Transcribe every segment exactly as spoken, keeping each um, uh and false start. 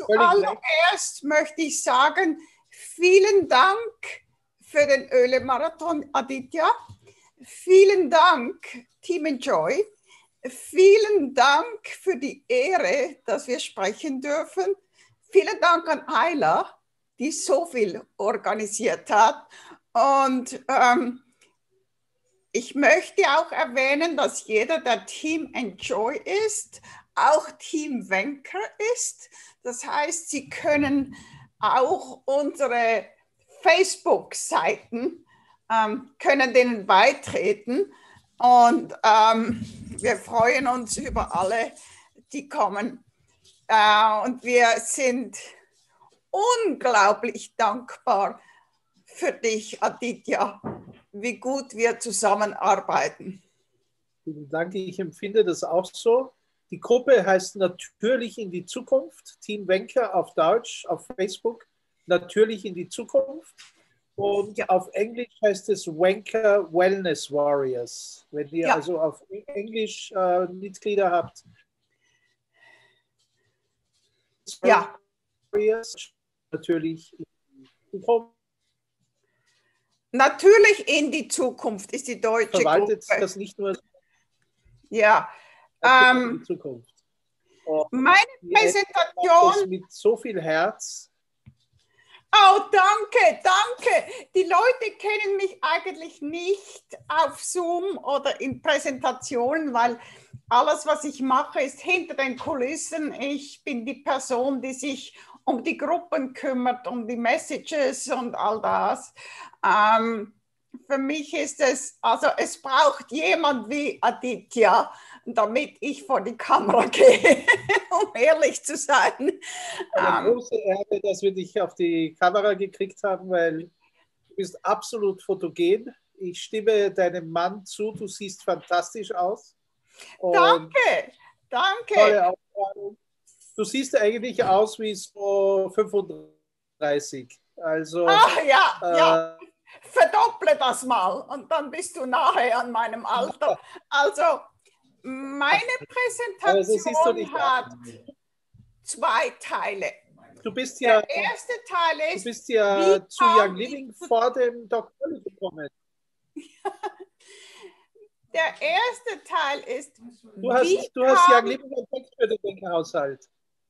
Zuallererst möchte ich sagen, vielen Dank für den Öle-Marathon, Aditya. Vielen Dank, Team Enjoy. Vielen Dank für die Ehre, dass wir sprechen dürfen. Vielen Dank an Ayla, die so viel organisiert hat. Und ähm, ich möchte auch erwähnen, dass jeder, der Team Enjoy ist, auch Team Wenker ist. Das heißt, Sie können auch unsere Facebook-Seiten, ähm, können denen beitreten. Und ähm, wir freuen uns über alle, die kommen. Äh, und wir sind unglaublich dankbar für dich, Aditya, wie gut wir zusammenarbeiten. Vielen Dank, ich empfinde das auch so. Die Gruppe heißt Natürlich in die Zukunft, Team Wenker auf Deutsch, auf Facebook, Natürlich in die Zukunft. Und ja, auf Englisch heißt es Wenker Wellness Warriors. Wenn ihr ja also auf Englisch äh, Mitglieder habt. Ja. Warriors, natürlich in die Zukunft. Natürlich in die Zukunft ist die deutsche Verwaltet Gruppe. Das nicht nur. Ja. Ähm, die Zukunft. Und meine Präsentation mit so viel Herz. Oh, danke, danke. Die Leute kennen mich eigentlich nicht auf Zoom oder in Präsentationen, weil alles, was ich mache, ist hinter den Kulissen. Ich bin die Person, die sich um die Gruppen kümmert, um die Messages und all das. Ähm, für mich ist es, also es braucht jemand wie Aditya, damit ich vor die Kamera gehe, um ehrlich zu sein. Eine große Ehre, dass wir dich auf die Kamera gekriegt haben, weil du bist absolut fotogen. Ich stimme deinem Mann zu, du siehst fantastisch aus. Und danke, danke. Tolle Aufgabe. Du siehst eigentlich aus wie so fünfunddreißig. Also, Ach, ja, äh, ja. Verdopple das mal und dann bist du nahe an meinem Alter. Also, meine Präsentation hat zwei Teile. Du bist ja, Der erste Teil ist, du bist ja zu Young Living vor dem Doktor gekommen. Der erste Teil ist, du hast, wie du hast Young Living entdeckt für den Denkerhaushalt.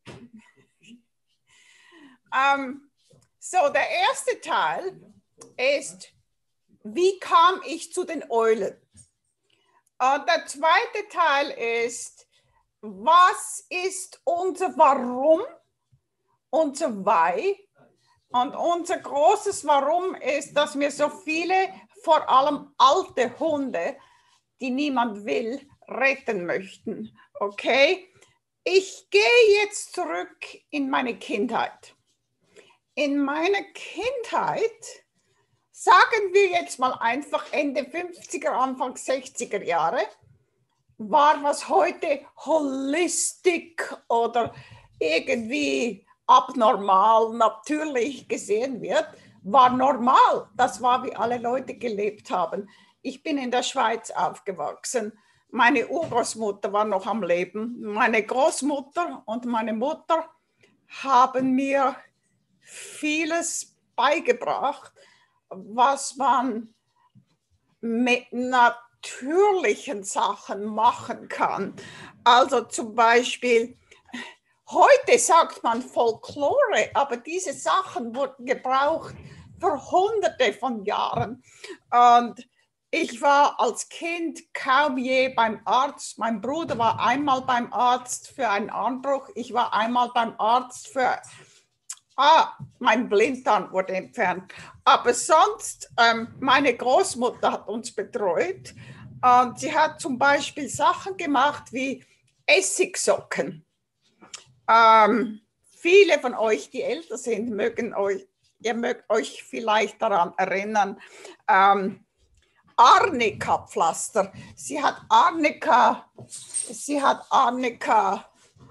Ähm, so, der erste Teil ist, wie kam ich zu den Eulen? Und der zweite Teil ist, was ist unser Warum, unser Why? Und unser großes Warum ist, dass wir so viele, vor allem alte Hunde, die niemand will, retten möchten. Okay? Ich gehe jetzt zurück in meine Kindheit. In meiner Kindheit, sagen wir jetzt mal einfach Ende fünfziger, Anfang sechziger Jahre, war, was heute Holistik oder irgendwie abnormal, natürlich gesehen wird, war normal. Das war, wie alle Leute gelebt haben. Ich bin in der Schweiz aufgewachsen. Meine Urgroßmutter war noch am Leben. Meine Großmutter und meine Mutter haben mir vieles beigebracht, was man mit natürlichen Sachen machen kann. Also zum Beispiel, heute sagt man Folklore, aber diese Sachen wurden gebraucht für hunderte von Jahren. Und ich war als Kind kaum je beim Arzt. Mein Bruder war einmal beim Arzt für einen Armbruch. Ich war einmal beim Arzt für, ah, mein Blinddarm wurde entfernt. Aber sonst, ähm, meine Großmutter hat uns betreut. Und sie hat zum Beispiel Sachen gemacht wie Essigsocken. Ähm, viele von euch, die älter sind, mögen euch, ihr mögt euch vielleicht daran erinnern, ähm, Arnika-Pflaster. Sie hat Arnika, sie hat Arnika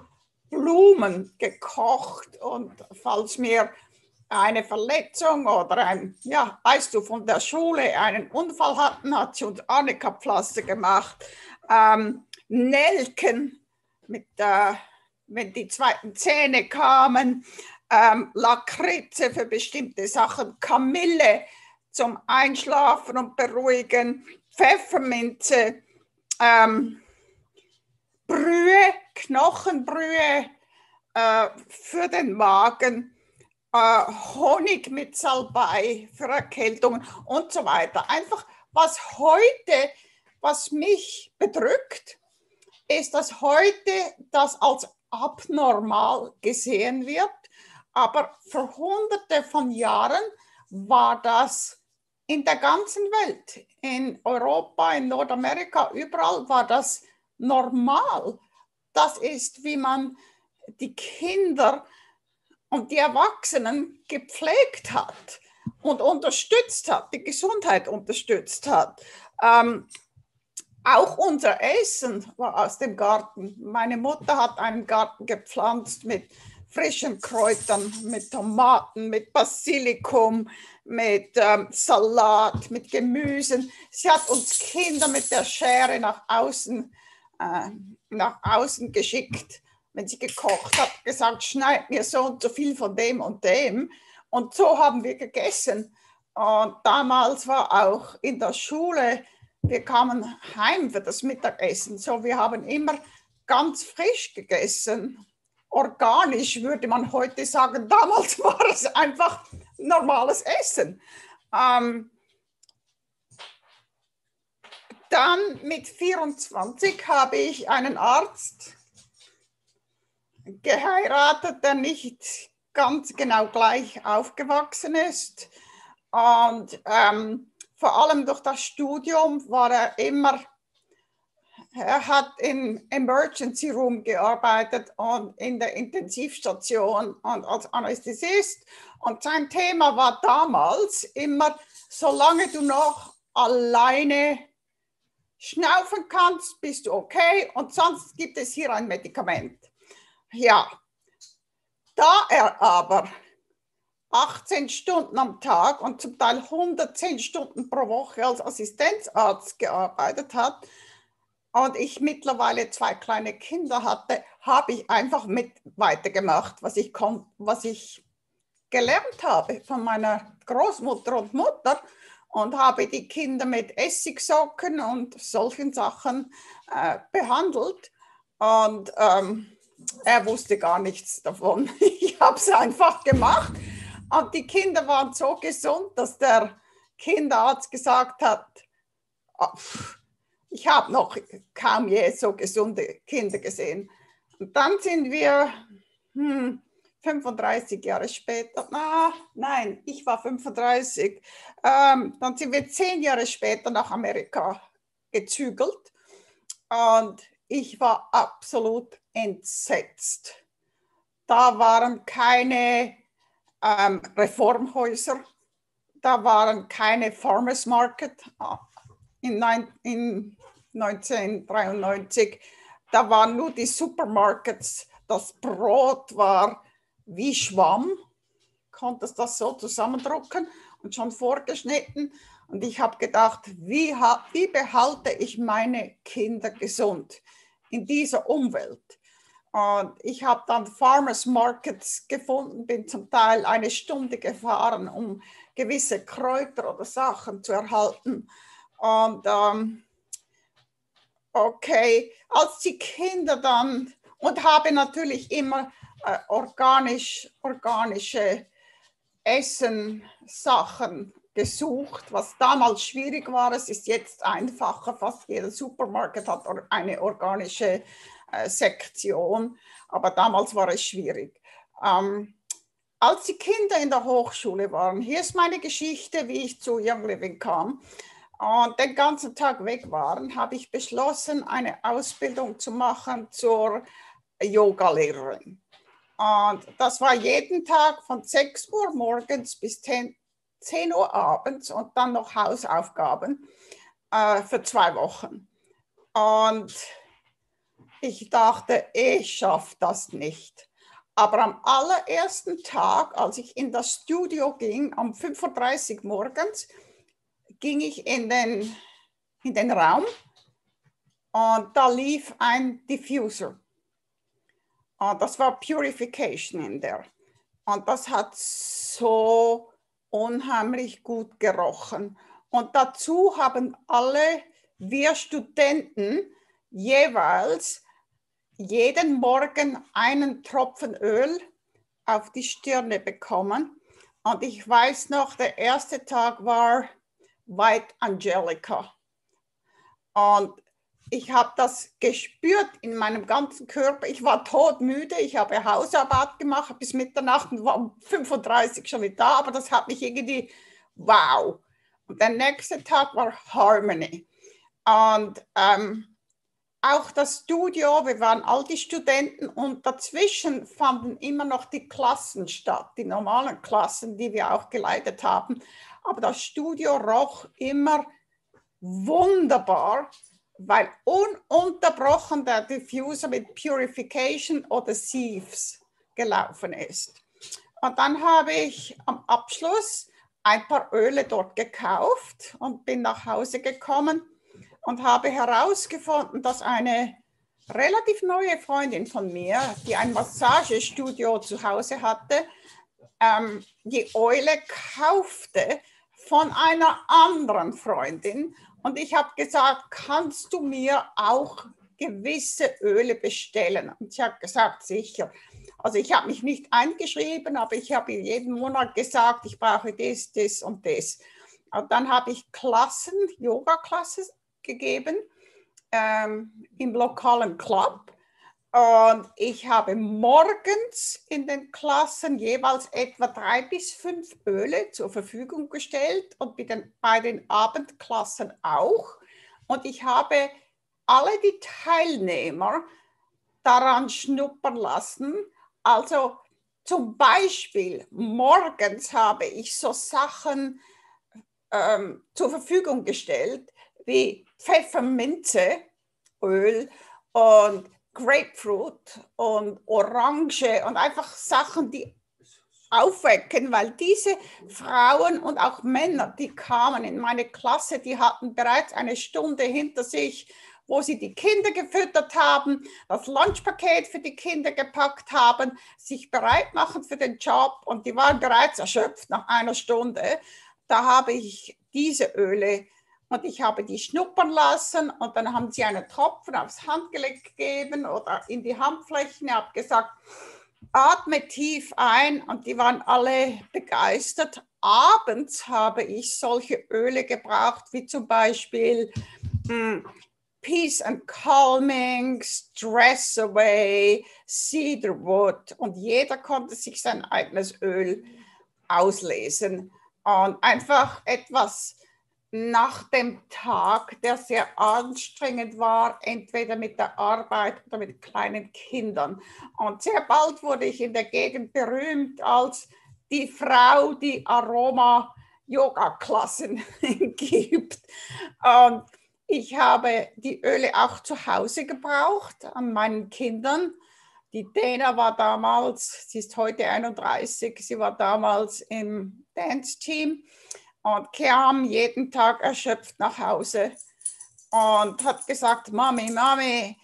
Blumen gekocht und falls mir eine Verletzung oder ein, ja, weißt du, von der Schule einen Unfall hatten, hat sie uns Arnika-Pflaster gemacht. Ähm, Nelken mit äh, wenn die zweiten Zähne kamen, ähm, Lakritze für bestimmte Sachen, Kamille zum Einschlafen und Beruhigen, Pfefferminze, ähm, Brühe, Knochenbrühe äh, für den Magen, äh, Honig mit Salbei für Erkältungen und so weiter. Einfach, was heute, was mich bedrückt, ist, dass heute das als abnormal gesehen wird. Aber für hunderte von Jahren war das in der ganzen Welt, in Europa, in Nordamerika, überall war das normal. Das ist, wie man die Kinder und die Erwachsenen gepflegt hat und unterstützt hat, die Gesundheit unterstützt hat. Ähm, auch unser Essen war aus dem Garten. Meine Mutter hat einen Garten gepflanzt mit frischen Kräutern, mit Tomaten, mit Basilikum, mit ähm, Salat, mit Gemüsen. Sie hat uns Kinder mit der Schere nach außen, äh, nach außen geschickt, wenn sie gekocht hat, gesagt, schneid mir so und so viel von dem und dem. Und so haben wir gegessen. Und damals war auch in der Schule, wir kamen heim für das Mittagessen. So, wir haben immer ganz frisch gegessen. Organisch würde man heute sagen, damals war es einfach normales Essen. Ähm, dann mit vierundzwanzig habe ich einen Arzt geheiratet, der nicht ganz genau gleich aufgewachsen ist. Und ähm, vor allem durch das Studium war er immer, er hat im Emergency Room gearbeitet und in der Intensivstation und als Anästhesist. Und sein Thema war damals immer, solange du noch alleine schnaufen kannst, bist du okay und sonst gibt es hier ein Medikament. Ja, da er aber achtzehn Stunden am Tag und zum Teil hundertzehn Stunden pro Woche als Assistenzarzt gearbeitet hat und ich mittlerweile zwei kleine Kinder hatte, habe ich einfach mit weitergemacht, was ich, was ich gelernt habe von meiner Großmutter und Mutter und habe die Kinder mit Essigsocken und solchen Sachen äh, behandelt. Und ähm, er wusste gar nichts davon. Ich habe es einfach gemacht. Und die Kinder waren so gesund, dass der Kinderarzt gesagt hat, ich habe noch kaum je so gesunde Kinder gesehen. Und dann sind wir hm, fünfunddreißig Jahre später, ah, nein, ich war fünfunddreißig, ähm, dann sind wir zehn Jahre später nach Amerika gezügelt und ich war absolut entsetzt. Da waren keine ähm, Reformhäuser, da waren keine Farmers Market in, in neunzehnhundertdreiundneunzig, da waren nur die Supermarkets, das Brot war wie Schwamm, konntest das so zusammendrucken und schon vorgeschnitten. Und ich habe gedacht, wie, wie behalte ich meine Kinder gesund in dieser Umwelt? Und ich habe dann Farmers Markets gefunden, bin zum Teil eine Stunde gefahren, um gewisse Kräuter oder Sachen zu erhalten. Und ähm, okay, als die Kinder dann, und habe natürlich immer äh, organisch, organische Essensachen gesucht, was damals schwierig war. Es ist jetzt einfacher, fast jeder Supermarkt hat eine organische äh, Sektion, aber damals war es schwierig. Ähm, als die Kinder in der Hochschule waren, hier ist meine Geschichte, wie ich zu Young Living kam, und den ganzen Tag weg waren, habe ich beschlossen, eine Ausbildung zu machen zur Yoga-Lehrerin. Und das war jeden Tag von sechs Uhr morgens bis zehn Uhr abends und dann noch Hausaufgaben äh, für zwei Wochen. Und ich dachte, ich schaffe das nicht. Aber am allerersten Tag, als ich in das Studio ging, um fünf Uhr dreißig morgens, ging ich in den, in den Raum und da lief ein Diffuser. Und das war Purification in der. Und das hat so unheimlich gut gerochen. Und dazu haben alle wir Studenten jeweils jeden Morgen einen Tropfen Öl auf die Stirne bekommen. Und ich weiß noch, der erste Tag war White Angelica. Und ich habe das gespürt in meinem ganzen Körper. Ich war todmüde, ich habe Hausarbeit gemacht bis Mitternacht und war um fünfunddreißig schon wieder da, aber das hat mich irgendwie, wow. Und der nächste Tag war Harmony. Und ähm, auch das Studio, wir waren all die Studenten und dazwischen fanden immer noch die Klassen statt, die normalen Klassen, die wir auch geleitet haben. Aber das Studio roch immer wunderbar, weil ununterbrochen der Diffuser mit Purification oder Sieves gelaufen ist. Und dann habe ich am Abschluss ein paar Öle dort gekauft und bin nach Hause gekommen und habe herausgefunden, dass eine relativ neue Freundin von mir, die ein Massagestudio zu Hause hatte, ähm, die Öle kaufte von einer anderen Freundin. Und ich habe gesagt, kannst du mir auch gewisse Öle bestellen? Und sie hat gesagt, sicher. Also ich habe mich nicht eingeschrieben, aber ich habe ihr jeden Monat gesagt, ich brauche das, das und das. Und dann habe ich Klassen, Yoga-Klassen gegeben ähm, im lokalen Club. Und ich habe morgens in den Klassen jeweils etwa drei bis fünf Öle zur Verfügung gestellt und bei den, bei den Abendklassen auch. Und ich habe alle die Teilnehmer daran schnuppern lassen. Also zum Beispiel morgens habe ich so Sachen ähm, zur Verfügung gestellt wie Pfefferminze, Öl und Grapefruit und Orange und einfach Sachen, die aufwecken, weil diese Frauen und auch Männer, die kamen in meine Klasse, die hatten bereits eine Stunde hinter sich, wo sie die Kinder gefüttert haben, das Lunchpaket für die Kinder gepackt haben, sich bereit machen für den Job und die waren bereits erschöpft nach einer Stunde. Da habe ich diese Öle und ich habe die schnuppern lassen und dann haben sie einen Tropfen aufs Handgelenk gegeben oder in die Handflächen. Ich habe gesagt, atme tief ein und die waren alle begeistert. Abends habe ich solche Öle gebraucht, wie zum Beispiel mh, Peace and Calming, Stress Away, Cedarwood und jeder konnte sich sein eigenes Öl auslesen und einfach etwas nach dem Tag, der sehr anstrengend war, entweder mit der Arbeit oder mit kleinen Kindern. Und sehr bald wurde ich in der Gegend berühmt als die Frau, die Aroma-Yoga-Klassen gibt. Und ich habe die Öle auch zu Hause gebraucht an meinen Kindern. Die Dana war damals, sie ist heute einunddreißig, sie war damals im Dance-Team und kam jeden Tag erschöpft nach Hause und hat gesagt, Mami, Mami,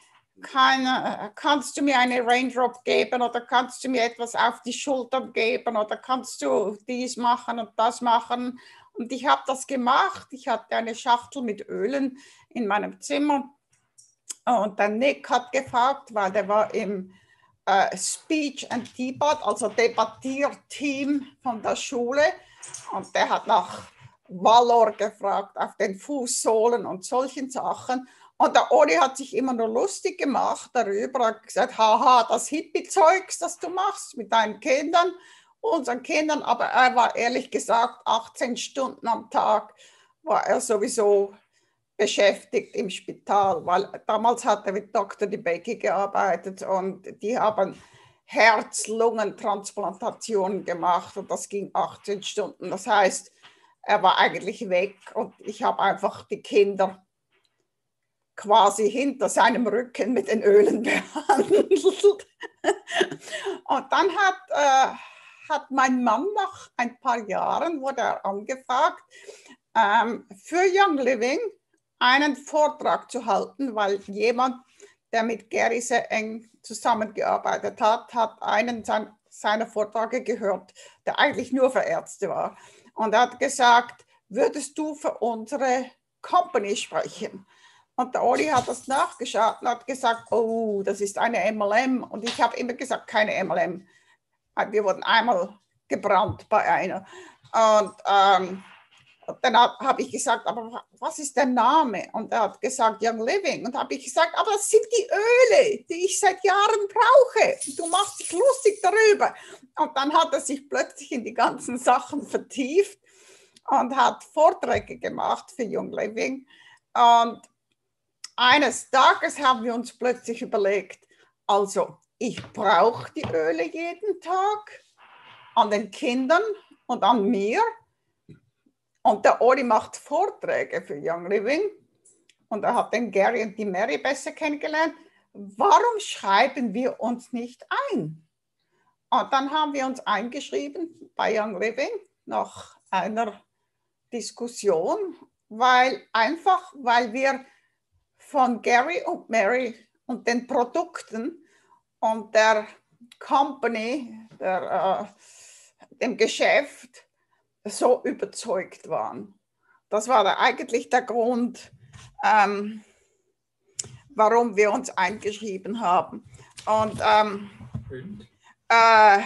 kann, kannst du mir eine Raindrop geben oder kannst du mir etwas auf die Schultern geben oder kannst du dies machen und das machen? Und ich habe das gemacht. Ich hatte eine Schachtel mit Ölen in meinem Zimmer und der Nick hat gefragt, weil der war im äh, Speech and Debate, also Debattierteam von der Schule. Und der hat nach Valor gefragt, auf den Fußsohlen und solchen Sachen. Und der Oli hat sich immer nur lustig gemacht darüber, hat gesagt, haha, das Hippie-Zeugs, das du machst mit deinen Kindern, unseren Kindern. Aber er war ehrlich gesagt achtzehn Stunden am Tag, war er sowieso beschäftigt im Spital, weil damals hat er mit Doktor DeBakey gearbeitet und die haben Herz-Lungen-Transplantationen gemacht und das ging achtzehn Stunden. Das heißt, er war eigentlich weg und ich habe einfach die Kinder quasi hinter seinem Rücken mit den Ölen behandelt. Und dann hat, äh, hat mein Mann nach ein paar Jahren, wurde er angefragt, ähm, für Young Living einen Vortrag zu halten, weil jemand, der mit Gary sehr eng zusammengearbeitet hat, hat einen sein, seiner Vorträge gehört, der eigentlich nur für Ärzte war. Und er hat gesagt, würdest du für unsere Company sprechen? Und der Oli hat das nachgeschaut und hat gesagt, oh, das ist eine M L M. Und ich habe immer gesagt, keine M L M. Wir wurden einmal gebrannt bei einer. Und ähm, dann habe ich gesagt, aber was ist der Name? Und er hat gesagt, Young Living. Und habe ich gesagt, aber das sind die Öle, die ich seit Jahren brauche. Du machst dich lustig darüber. Und dann hat er sich plötzlich in die ganzen Sachen vertieft und hat Vorträge gemacht für Young Living. Und eines Tages haben wir uns plötzlich überlegt, also ich brauche die Öle jeden Tag an den Kindern und an mir. Und der Oli macht Vorträge für Young Living und er hat den Gary und die Mary besser kennengelernt. Warum schreiben wir uns nicht ein? Und dann haben wir uns eingeschrieben bei Young Living nach einer Diskussion, weil einfach, weil wir von Gary und Mary und den Produkten und der Company, der, äh, dem Geschäft, so überzeugt waren. Das war da eigentlich der Grund, ähm, warum wir uns eingeschrieben haben. Und ähm, äh,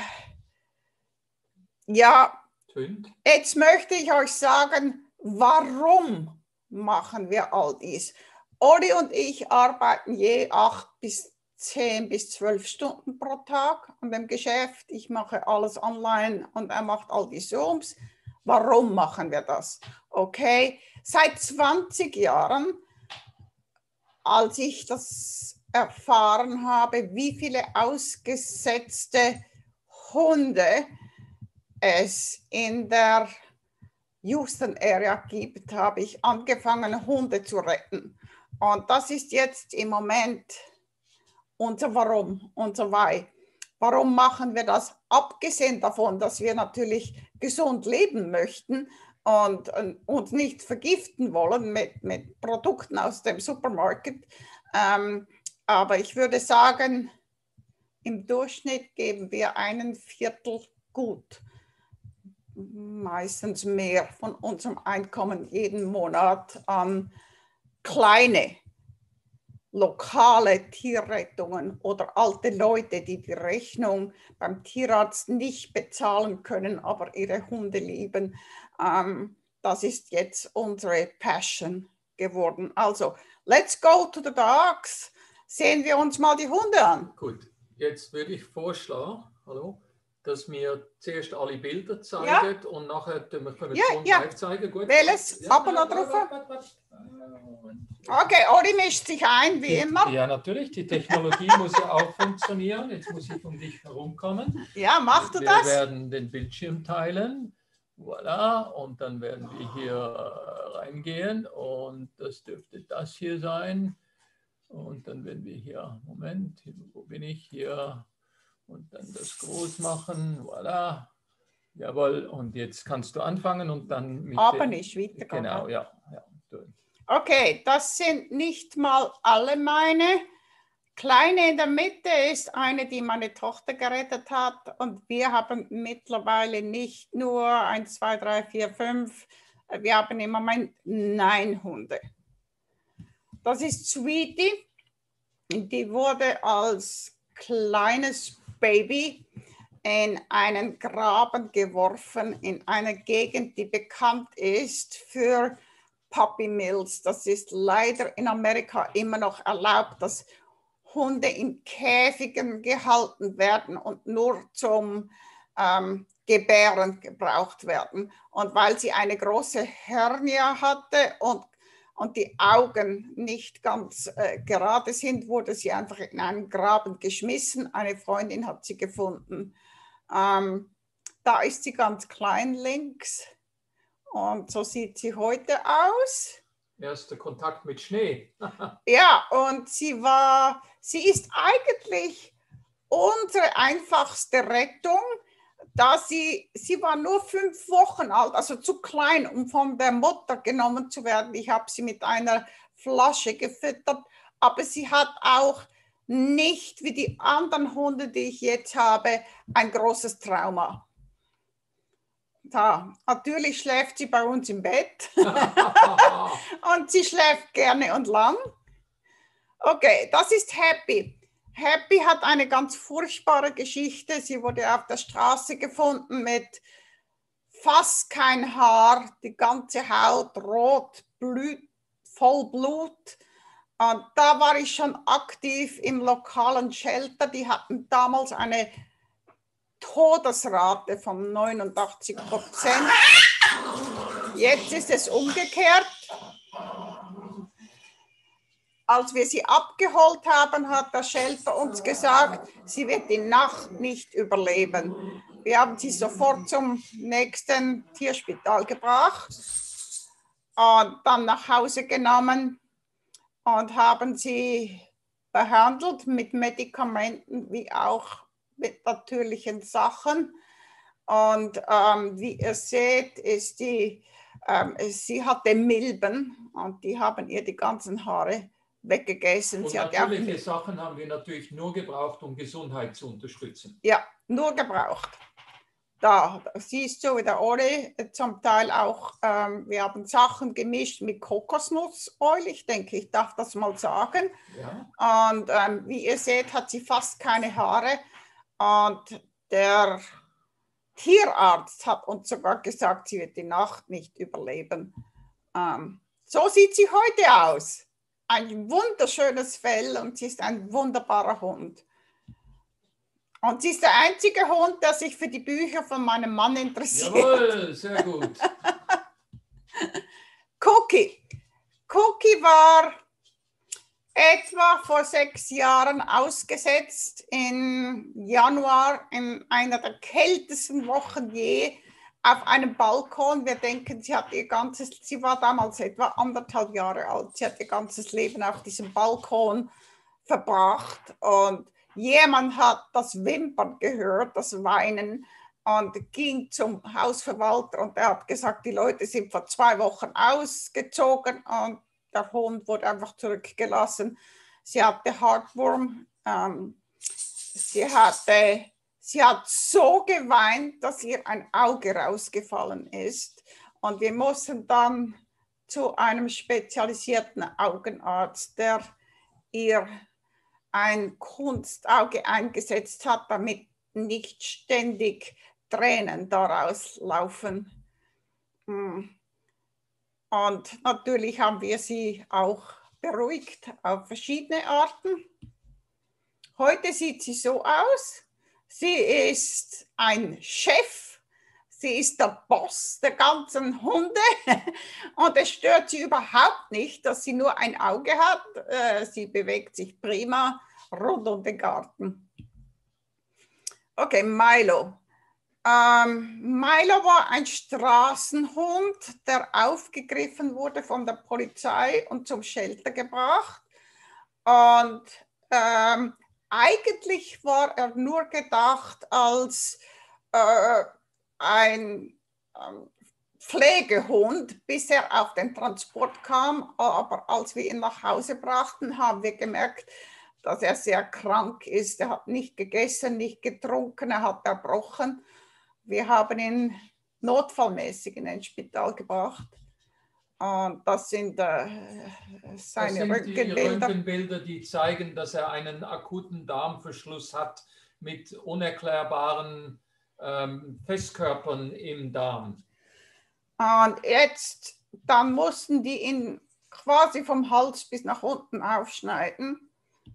ja, jetzt möchte ich euch sagen, warum machen wir all dies? Oli und ich arbeiten je acht bis zehn bis zwölf Stunden pro Tag an dem Geschäft. Ich mache alles online und er macht all die Zooms. Warum machen wir das? Okay, seit zwanzig Jahren, als ich das erfahren habe, wie viele ausgesetzte Hunde es in der Houston Area gibt, habe ich angefangen, Hunde zu retten. Und das ist jetzt im Moment unser Warum, unser Why. Warum machen wir das? Abgesehen davon, dass wir natürlich gesund leben möchten und, und uns nicht vergiften wollen mit, mit Produkten aus dem Supermarkt. Ähm, aber ich würde sagen, im Durchschnitt geben wir einen Viertel gut, meistens mehr von unserem Einkommen jeden Monat an kleine lokale Tierrettungen oder alte Leute, die die Rechnung beim Tierarzt nicht bezahlen können, aber ihre Hunde lieben. Ähm, das ist jetzt unsere Passion geworden. Also, let's go to the dogs. Sehen wir uns mal die Hunde an. Gut, jetzt würde ich vorschlagen, hallo, dass mir zuerst alle Bilder zeigen ja. und nachher können wir ja, Ton ja. live zeigen. Gut. Welches? Ja, Ab und noch drauf? Okay, Oli mischt sich ein, wie die, immer. Ja, natürlich. Die Technologie muss ja auch funktionieren. Jetzt muss ich um dich herumkommen. Ja, mach du wir das. Wir werden den Bildschirm teilen. Voilà. Und dann werden wir hier reingehen. Und das dürfte das hier sein. Und dann werden wir hier, Moment, wo bin ich hier? Und dann das groß machen. Voilà. Jawohl. Und jetzt kannst du anfangen und dann mit Aber den, nicht weiter. Genau, ja. ja. Okay, das sind nicht mal alle meine. Kleine in der Mitte ist eine, die meine Tochter gerettet hat. Und wir haben mittlerweile nicht nur eins, zwei, drei, vier, fünf. Wir haben im Moment neun Hunde. Das ist Sweetie. Die wurde als kleines Baby in einen Graben geworfen, in einer Gegend, die bekannt ist für Puppy Mills. Das ist leider in Amerika immer noch erlaubt, dass Hunde in Käfigen gehalten werden und nur zum ähm, Gebären gebraucht werden. Und weil sie eine große Hernia hatte und, und die Augen nicht ganz äh, gerade sind, wurde sie einfach in einen Graben geschmissen. Eine Freundin hat sie gefunden. Ähm, da ist sie ganz klein links. Und so sieht sie heute aus. Erster Kontakt mit Schnee. Ja, und sie war, sie ist eigentlich unsere einfachste Rettung, da sie, sie war nur fünf Wochen alt, also zu klein, um von der Mutter genommen zu werden. Ich habe sie mit einer Flasche gefüttert, aber sie hat auch nicht wie die anderen Hunde, die ich jetzt habe, ein großes Trauma. Da, natürlich schläft sie bei uns im Bett und sie schläft gerne und lang. Okay, das ist Happy. Happy hat eine ganz furchtbare Geschichte. Sie wurde auf der Straße gefunden mit fast kein Haar, die ganze Haut rot, Blut, voll Blut. Und da war ich schon aktiv im lokalen Shelter. Die hatten damals eine Todesrate von neunundachtzig Prozent. Jetzt ist es umgekehrt. Als wir sie abgeholt haben, hat der Shelter uns gesagt, sie wird die Nacht nicht überleben. Wir haben sie sofort zum nächsten Tierspital gebracht und dann nach Hause genommen und haben sie behandelt mit Medikamenten wie auch mit natürlichen Sachen. Und ähm, wie ihr seht, ist die, ähm, sie hatte Milben und die haben ihr die ganzen Haare weggegessen. Und sie natürliche Sachen haben wir natürlich nur gebraucht, um Gesundheit zu unterstützen. Ja, nur gebraucht. Da siehst du, wie der Oli zum Teil auch, ähm, wir haben Sachen gemischt mit Kokosnussöl, ich denke, ich darf das mal sagen. Ja. Und ähm, wie ihr seht, hat sie fast keine Haare. Und der Tierarzt hat uns sogar gesagt, sie wird die Nacht nicht überleben. Ähm, so sieht sie heute aus. Ein wunderschönes Fell und sie ist ein wunderbarer Hund. Und sie ist der einzige Hund, der sich für die Bücher von meinem Mann interessiert. Jawohl, sehr gut. Cookie. Cookie war etwa vor sechs Jahren ausgesetzt im Januar in einer der kältesten Wochen je auf einem Balkon. Wir denken, sie hat ihr ganzes, sie war damals etwa anderthalb Jahre alt. Sie hat ihr ganzes Leben auf diesem Balkon verbracht und jemand hat das Wimpern gehört, das Weinen und ging zum Hausverwalter und er hat gesagt, die Leute sind vor zwei Wochen ausgezogen und der Hund wurde einfach zurückgelassen. Sie hatte Heartworm, ähm, sie, hatte, sie hat so geweint, dass ihr ein Auge rausgefallen ist und wir mussten dann zu einem spezialisierten Augenarzt, der ihr ein Kunstauge eingesetzt hat, damit nicht ständig Tränen daraus laufen. Und natürlich haben wir sie auch beruhigt auf verschiedene Arten. Heute sieht sie so aus. Sie ist ein Chef. Sie ist der Boss der ganzen Hunde und es stört sie überhaupt nicht, dass sie nur ein Auge hat. Sie bewegt sich prima rund um den Garten. Okay, Milo. Ähm, Milo war ein Straßenhund, der aufgegriffen wurde von der Polizei und zum Shelter gebracht. Und ähm, eigentlich war er nur gedacht als äh, ein ähm, Pflegehund, bis er auf den Transport kam. Aber als wir ihn nach Hause brachten, haben wir gemerkt, dass er sehr krank ist. Er hat nicht gegessen, nicht getrunken, er hat erbrochen. Wir haben ihn notfallmäßig in ein Spital gebracht. Und das sind äh, seine das sind Röntgenbilder. Die Röntgenbilder, die zeigen, dass er einen akuten Darmverschluss hat mit unerklärbaren ähm, Festkörpern im Darm. Und jetzt, dann mussten die ihn quasi vom Hals bis nach unten aufschneiden.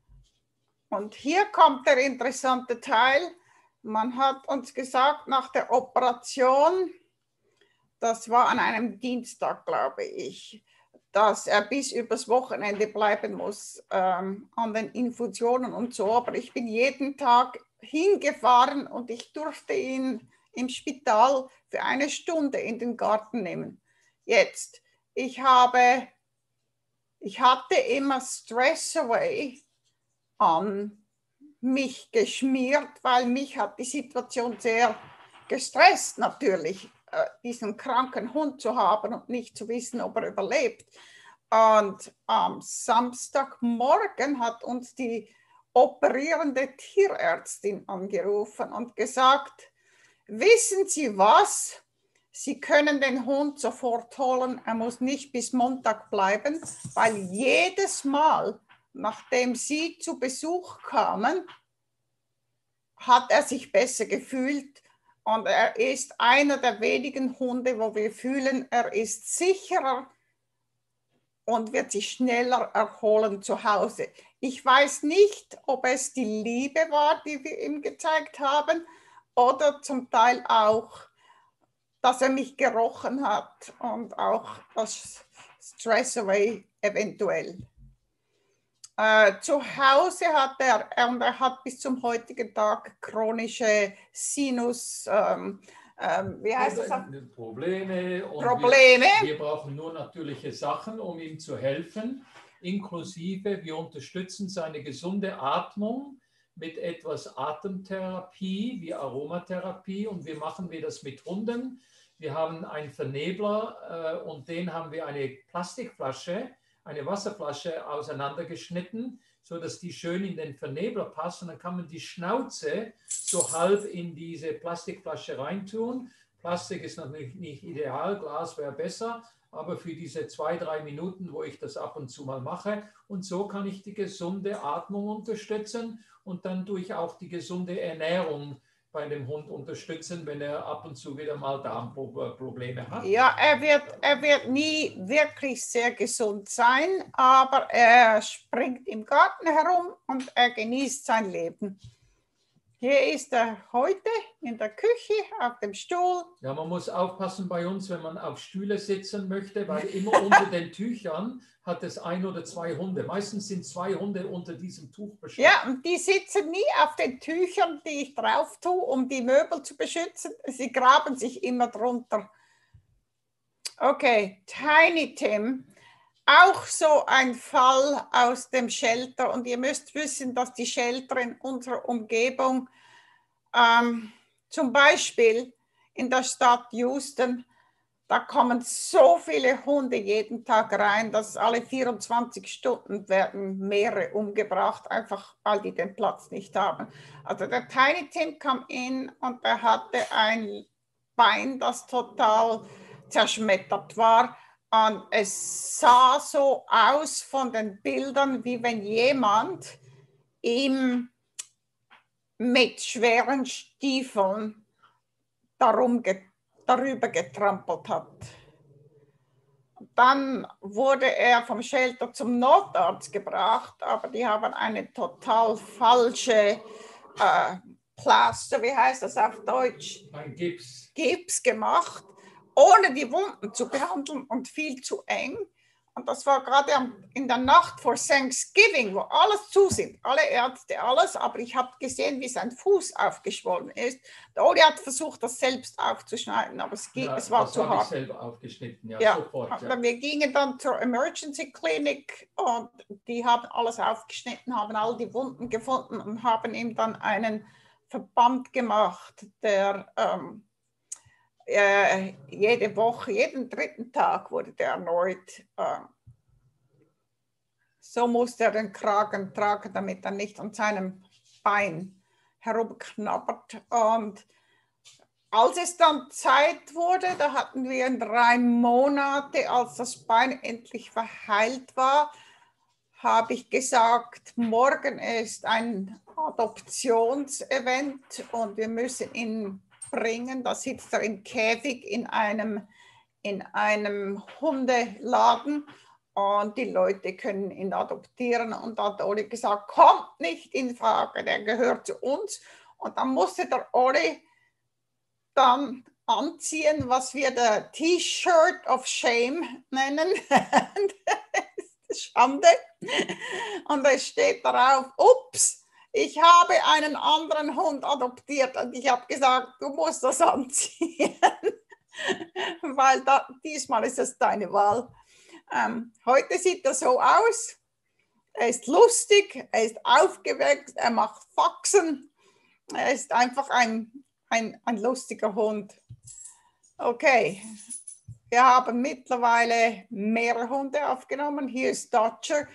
Und hier kommt der interessante Teil. Man hat uns gesagt, nach der Operation, das war an einem Dienstag, glaube ich, dass er bis übers Wochenende bleiben muss ähm, an den Infusionen und so. Aber ich bin jeden Tag hingefahren und ich durfte ihn im Spital für eine Stunde in den Garten nehmen. Jetzt, ich habe, ich hatte immer Stress Away an mich geschmiert, weil mich hat die Situation sehr gestresst natürlich, äh, diesen kranken Hund zu haben und nicht zu wissen, ob er überlebt. Und am Samstagmorgen hat uns die operierende Tierärztin angerufen und gesagt, wissen Sie was? Sie können den Hund sofort holen, er muss nicht bis Montag bleiben, weil jedes Mal, nachdem Sie zu Besuch kamen, hat er sich besser gefühlt und er ist einer der wenigen Hunde, wo wir fühlen, er ist sicherer und wird sich schneller erholen zu Hause. Ich weiß nicht, ob es die Liebe war, die wir ihm gezeigt haben, oder zum Teil auch, dass er mich gerochen hat und auch das Stress Away eventuell. Äh, zu Hause hat er, und er hat bis zum heutigen Tag chronische Sinus, ähm, ähm, wie heißt das? Probleme. Und Probleme. Wir, wir brauchen nur natürliche Sachen, um ihm zu helfen, inklusive wir unterstützen seine gesunde Atmung mit etwas Atemtherapie wie Aromatherapie und wir machen wir das mit Hunden. Wir haben einen Vernebler äh, und den haben wir eine Plastikflasche, eine Wasserflasche auseinandergeschnitten, sodass die schön in den Vernebler passt. Und dann kann man die Schnauze so halb in diese Plastikflasche reintun. Plastik ist natürlich nicht ideal, Glas wäre besser, aber für diese zwei, drei Minuten, wo ich das ab und zu mal mache. Und so kann ich die gesunde Atmung unterstützen und dann durch auch die gesunde Ernährung bei dem Hund unterstützen, wenn er ab und zu wieder mal Darmprobleme hat. Ja, er wird, er wird nie wirklich sehr gesund sein, aber er springt im Garten herum und er genießt sein Leben. Hier ist er heute in der Küche auf dem Stuhl. Ja, man muss aufpassen bei uns, wenn man auf Stühle sitzen möchte, weil immer unter den Tüchern hat es ein oder zwei Hunde. Meistens sind zwei Hunde unter diesem Tuch beschäftigt. Ja, und die sitzen nie auf den Tüchern, die ich drauf tue, um die Möbel zu beschützen. Sie graben sich immer drunter. Okay, Tiny Tim. Auch so ein Fall aus dem Shelter. Und ihr müsst wissen, dass die Shelter in unserer Umgebung, ähm, zum Beispiel in der Stadt Houston, da kommen so viele Hunde jeden Tag rein, dass alle vierundzwanzig Stunden werden mehrere umgebracht, einfach weil die den Platz nicht haben. Also der Tiny Tim kam in und er hatte ein Bein, das total zerschmettert war. Und es sah so aus von den Bildern, wie wenn jemand ihm mit schweren Stiefeln darum get darüber getrampelt hat. Dann wurde er vom Shelter zum Notarzt gebracht, aber die haben eine total falsche äh, Plaster, wie heißt das auf Deutsch? Ein Gips. Gips gemacht, ohne die Wunden zu behandeln und viel zu eng. Und das war gerade in der Nacht vor Thanksgiving, wo alles zu sind, alle Ärzte, alles. Aber ich habe gesehen, wie sein Fuß aufgeschwollen ist. Der Oli hat versucht, das selbst aufzuschneiden, aber es, ging, ja, es war das zu hart. Das hart. habe ich selber aufgeschnitten, ja, ja, sofort. Ja. Wir gingen dann zur Emergency Clinic und die haben alles aufgeschnitten, haben all die Wunden gefunden und haben ihm dann einen Verband gemacht, der ähm, äh, jede Woche, jeden dritten Tag wurde der erneut. Äh, so musste er den Kragen tragen, damit er nicht an seinem Bein herumknabbert. Und als es dann Zeit wurde, da hatten wir drei Monate, als das Bein endlich verheilt war, habe ich gesagt, morgen ist ein Adoptionsevent und wir müssen ihn bringen. Da sitzt er im Käfig in einem, in einem Hundeladen und die Leute können ihn adoptieren. Und da hat Oli gesagt, kommt nicht in Frage, der gehört zu uns. Und dann musste der Oli dann anziehen, was wir der T-Shirt of Shame nennen. Schande. Und es steht darauf, ups, ich habe einen anderen Hund adoptiert und ich habe gesagt, du musst das anziehen, weil da, diesmal ist es deine Wahl. Ähm, heute sieht er so aus, er ist lustig, er ist aufgeweckt, er macht Faxen, er ist einfach ein, ein, ein lustiger Hund. Okay. Wir haben mittlerweile mehrere Hunde aufgenommen. Hier ist Dodger,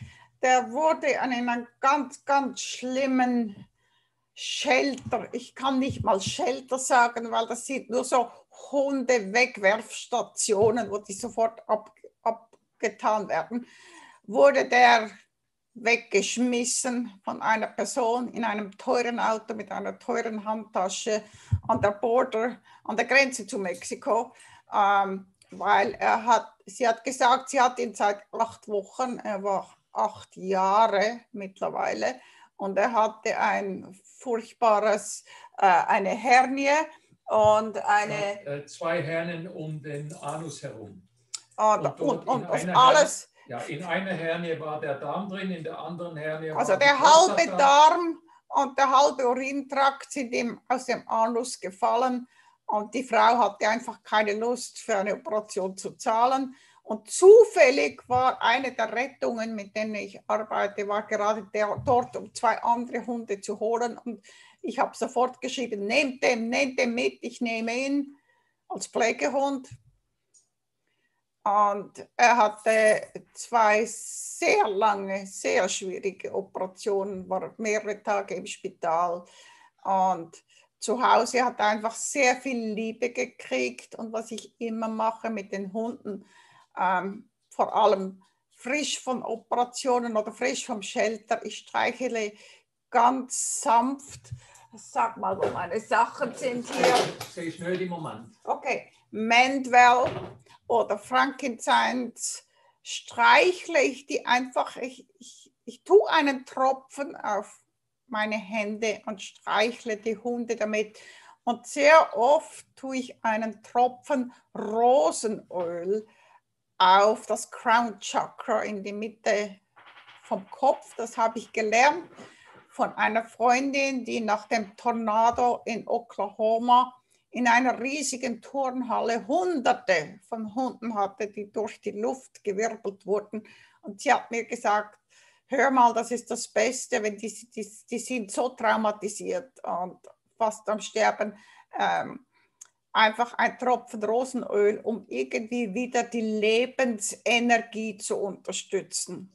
der wurde in einem ganz, ganz schlimmen Shelter, ich kann nicht mal Shelter sagen, weil das sind nur so Hunde-Wegwerfstationen, wo die sofort ab, abgetan werden, wurde der weggeschmissen von einer Person in einem teuren Auto mit einer teuren Handtasche an der Border, an der Grenze zu Mexiko, ähm, weil er hat, sie hat gesagt, sie hat ihn seit acht Wochen, er war acht Jahre mittlerweile und er hatte ein furchtbares, äh, eine Hernie und eine... Äh, zwei Hernien um den Anus herum. Und, und, und, und alles... Ja, in einer Hernie war der Darm drin, in der anderen Hernie war Also der halbe Darm und der halbe Urintrakt sind ihm aus dem Anus gefallen und die Frau hatte einfach keine Lust für eine Operation zu zahlen. Und zufällig war eine der Rettungen, mit denen ich arbeite, war gerade der, dort, um zwei andere Hunde zu holen. Und ich habe sofort geschrieben, nehmt den, nehmt den mit, ich nehme ihn als Pflegehund. Und er hatte zwei sehr lange, sehr schwierige Operationen, war mehrere Tage im Spital. Und zu Hause hat er einfach sehr viel Liebe gekriegt. Und was ich immer mache mit den Hunden, ähm, vor allem frisch von Operationen oder frisch vom Shelter, ich streichle ganz sanft. Sag mal, wo meine Sachen sind hier. Sehe ich nur im Moment. Okay, Mandwell oder Frankincense streichle ich die einfach, ich, ich, ich tue einen Tropfen auf meine Hände und streichle die Hunde damit. Und sehr oft tue ich einen Tropfen Rosenöl auf das Crown Chakra in die Mitte vom Kopf. Das habe ich gelernt von einer Freundin, die nach dem Tornado in Oklahoma in einer riesigen Turnhalle Hunderte von Hunden hatte, die durch die Luft gewirbelt wurden. Und sie hat mir gesagt, hör mal, das ist das Beste, wenn die, die, die sind so traumatisiert und fast am Sterben. Ähm, einfach ein Tropfen Rosenöl, um irgendwie wieder die Lebensenergie zu unterstützen.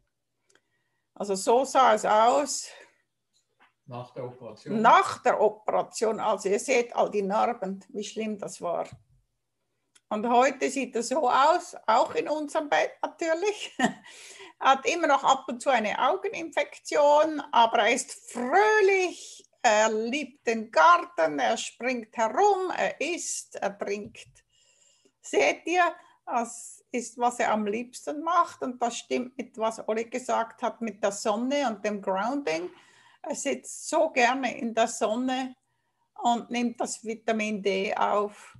Also so sah es aus. Nach der Operation? Nach der Operation, also ihr seht all die Narben, wie schlimm das war. Und heute sieht er so aus, auch in unserem Bett natürlich. Er hat immer noch ab und zu eine Augeninfektion, aber er ist fröhlich, er liebt den Garten, er springt herum, er isst, er trinkt. Seht ihr, das ist, was er am liebsten macht und das stimmt mit, was Olli gesagt hat, mit der Sonne und dem Grounding. Er sitzt so gerne in der Sonne und nimmt das Vitamin D auf.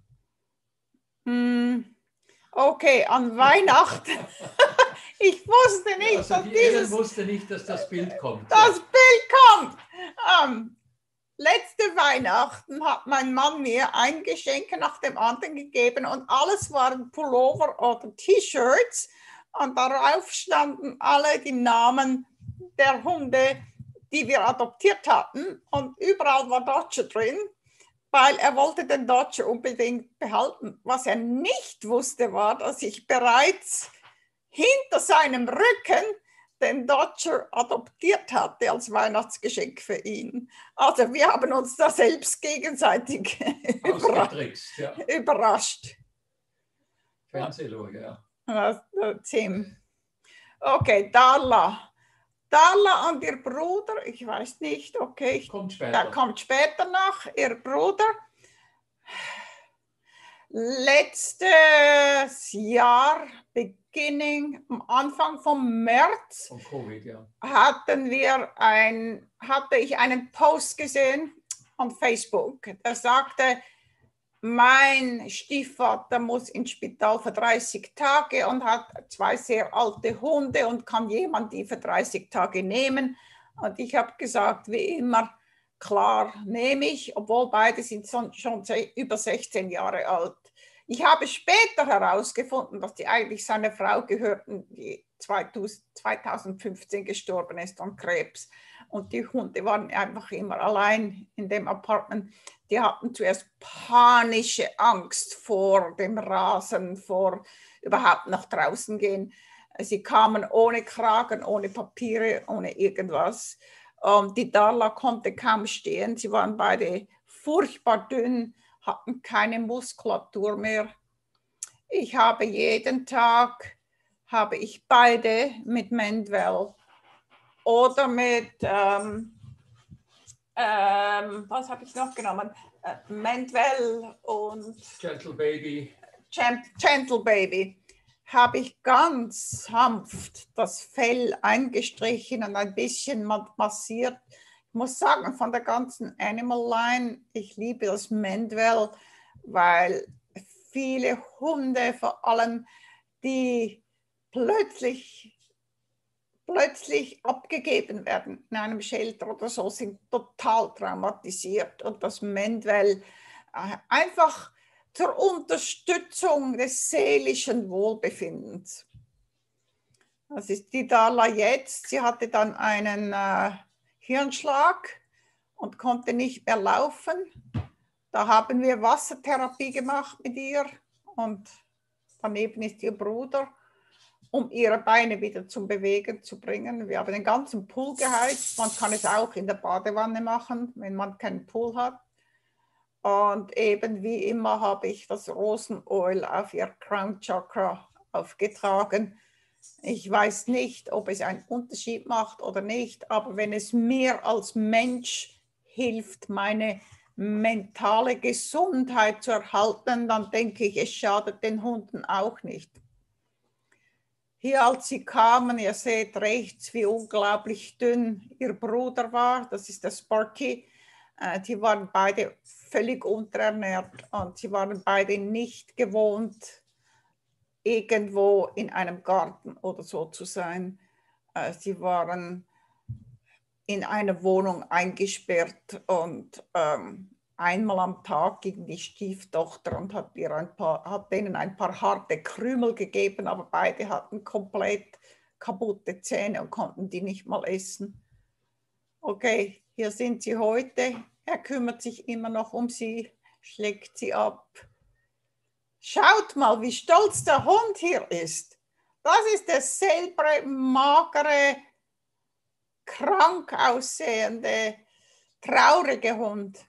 Hm. Okay, an Weihnachten. Ich wusste nicht, also dass die dieses... Ellen wusste nicht, dass das Bild kommt. Das ja. Bild kommt. Ähm, letzte Weihnachten hat mein Mann mir ein Geschenk nach dem anderen gegeben und alles waren Pullover oder T-Shirts und darauf standen alle die Namen der Hunde, die wir adoptiert hatten und überall war Dodger drin, weil er wollte den Dodger unbedingt behalten. Was er nicht wusste, war, dass ich bereits hinter seinem Rücken den Dodger adoptiert hatte als Weihnachtsgeschenk für ihn. Also wir haben uns da selbst gegenseitig Ausgetrickst, ja. überrascht. Fernsehloge, ja. Okay, Darla. Darla und ihr Bruder, ich weiß nicht, okay, kommt später. Da kommt später noch, ihr Bruder. Letztes Jahr, beginning, am Anfang vom März, von Covid, ja. hatten wir ein, hatte ich einen Post gesehen auf Facebook. Der sagte, mein Stiefvater muss ins Spital für dreißig Tage und hat zwei sehr alte Hunde und kann jemand die für dreißig Tage nehmen. Und ich habe gesagt, wie immer, klar, nehme ich, obwohl beide sind schon über sechzehn Jahre alt. Ich habe später herausgefunden, dass die eigentlich seiner Frau gehörten, die zweitausendfünfzehn gestorben ist an Krebs. Und die Hunde waren einfach immer allein in dem Apartment. Die hatten zuerst panische Angst vor dem Rasen, vor überhaupt nach draußen gehen. Sie kamen ohne Kragen, ohne Papiere, ohne irgendwas. Ähm, die Darla konnte kaum stehen. Sie waren beide furchtbar dünn, hatten keine Muskulatur mehr. Ich habe jeden Tag, habe ich beide mit Mandwell oder mit, ähm, ähm, was habe ich noch genommen? Äh, Mandwell und Gentle Baby. Gentle Baby. Habe ich ganz sanft das Fell eingestrichen und ein bisschen massiert. Ich muss sagen, von der ganzen Animal Line, ich liebe das Mandwell, weil viele Hunde, vor allem die plötzlich, plötzlich abgegeben werden in einem Shelter oder so, sind total traumatisiert. Und das Mandwell äh, einfach zur Unterstützung des seelischen Wohlbefindens. Das ist die Darla jetzt. Sie hatte dann einen äh, Hirnschlag und konnte nicht mehr laufen. Da haben wir Wassertherapie gemacht mit ihr und daneben ist ihr Bruder, um ihre Beine wieder zum Bewegen zu bringen. Wir haben den ganzen Pool geheizt. Man kann es auch in der Badewanne machen, wenn man keinen Pool hat. Und eben wie immer habe ich das Rosenöl auf ihr Crown Chakra aufgetragen. Ich weiß nicht, ob es einen Unterschied macht oder nicht, aber wenn es mir als Mensch hilft, meine mentale Gesundheit zu erhalten, dann denke ich, es schadet den Hunden auch nicht. Hier, als sie kamen, ihr seht rechts, wie unglaublich dünn ihr Bruder war. Das ist der Sparky. Die waren beide völlig unterernährt und sie waren beide nicht gewohnt, irgendwo in einem Garten oder so zu sein. Sie waren in einer Wohnung eingesperrt und ähm, einmal am Tag ging die Stieftochter und hat, ihr ein paar, hat denen ein paar harte Krümel gegeben, aber beide hatten komplett kaputte Zähne und konnten die nicht mal essen. Okay, hier sind sie heute. Er kümmert sich immer noch um sie, schlägt sie ab. Schaut mal, wie stolz der Hund hier ist. Das ist der selbre, magere, krank aussehende, traurige Hund.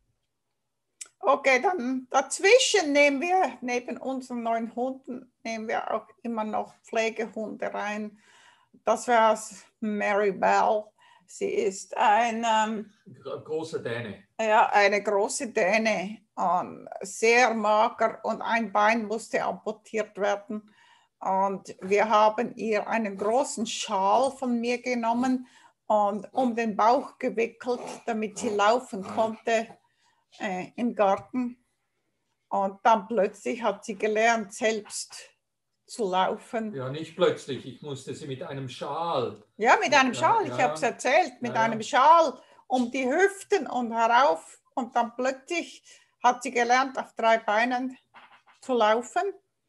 Okay, dann dazwischen nehmen wir, neben unseren neuen Hunden, nehmen wir auch immer noch Pflegehunde rein. Das wäre Mary Bell. Sie ist ein ähm, große Däne. Ja, eine große Däne, ähm, sehr mager und ein Bein musste amputiert werden. Und wir haben ihr einen großen Schal von mir genommen und um den Bauch gewickelt, damit sie laufen konnte äh, im Garten. Und dann plötzlich hat sie gelernt, selbst zu laufen. Ja, nicht plötzlich. Ich musste sie mit einem Schal. Ja, mit einem Schal. Ja, Ich ja, habe es erzählt, mit ja, einem ja. Schal um die Hüften und herauf. Und dann plötzlich hat sie gelernt, auf drei Beinen zu laufen.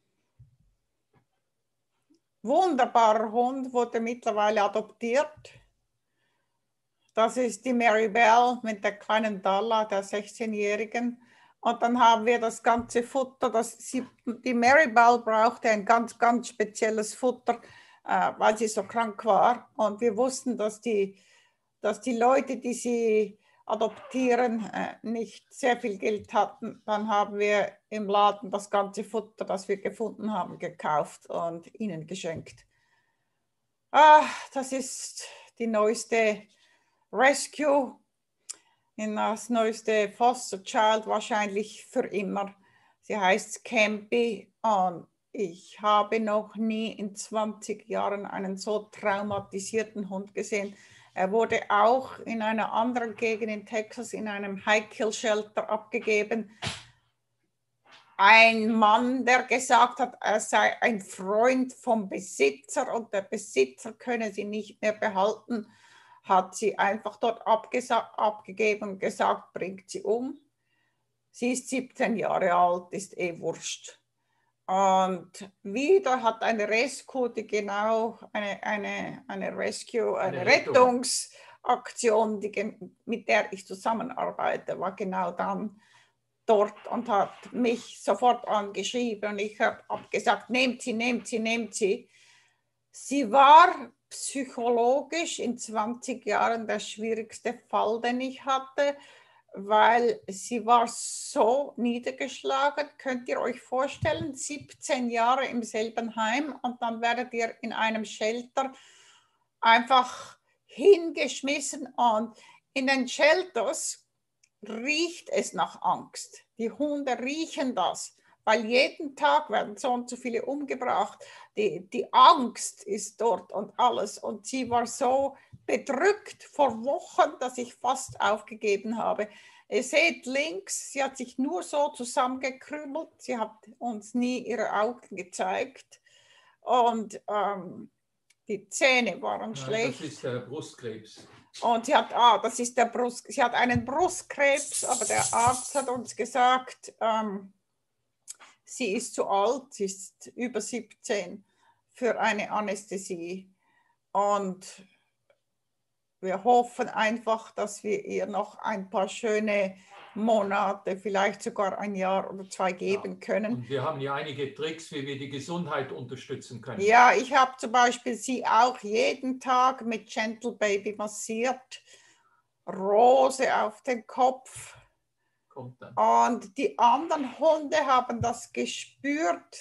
Wunderbarer Hund, wurde mittlerweile adoptiert. Das ist die Mary Bell mit der kleinen Darla, der sechzehnjährigen. Und dann haben wir das ganze Futter, das sie, die Mary Bell brauchte ein ganz, ganz spezielles Futter, äh, weil sie so krank war. Und wir wussten, dass die, dass die Leute, die sie adoptieren, äh, nicht sehr viel Geld hatten. Dann haben wir im Laden das ganze Futter, das wir gefunden haben, gekauft und ihnen geschenkt. Ah, das ist die neueste Rescue. In das neueste Foster Child wahrscheinlich für immer. Sie heißt Campy und ich habe noch nie in zwanzig Jahren einen so traumatisierten Hund gesehen. Er wurde auch in einer anderen Gegend in Texas in einem High-Kill-Shelter abgegeben. Ein Mann, der gesagt hat, er sei ein Freund vom Besitzer und der Besitzer könne sie nicht mehr behalten, hat sie einfach dort abgegeben und gesagt, bringt sie um. Sie ist siebzehn Jahre alt, ist eh wurscht. Und wieder hat eine Rescue, die genau, eine, eine, eine Rescue, eine, eine Rettungsaktion, die, mit der ich zusammenarbeite, war genau dann dort und hat mich sofort angeschrieben und ich habe gesagt, nehmt sie, nehmt sie, nehmt sie. Sie war psychologisch in zwanzig Jahren der schwierigste Fall, den ich hatte, weil sie war so niedergeschlagen. Könnt ihr euch vorstellen, siebzehn Jahre im selben Heim und dann werdet ihr in einem Shelter einfach hingeschmissen und in den Shelters riecht es nach Angst. Die Hunde riechen das, weil jeden Tag werden so und so viele umgebracht. Die, die Angst ist dort und alles. Und sie war so bedrückt vor Wochen, dass ich fast aufgegeben habe. Ihr seht links, sie hat sich nur so zusammengekrümelt. Sie hat uns nie ihre Augen gezeigt. Und ähm, die Zähne waren Nein, schlecht. das ist der Brustkrebs. Und sie hat, ah, das ist der Brust, sie hat einen Brustkrebs, aber der Arzt hat uns gesagt, ähm, sie ist zu alt, sie ist über siebzehn für eine Anästhesie. Und wir hoffen einfach, dass wir ihr noch ein paar schöne Monate, vielleicht sogar ein Jahr oder zwei geben Ja. können. Und wir haben ja einige Tricks, wie wir die Gesundheit unterstützen können. Ja, ich habe zum Beispiel sie auch jeden Tag mit Gentle Baby massiert, Rose auf den Kopf. Kommt dann. Und die anderen Hunde haben das gespürt,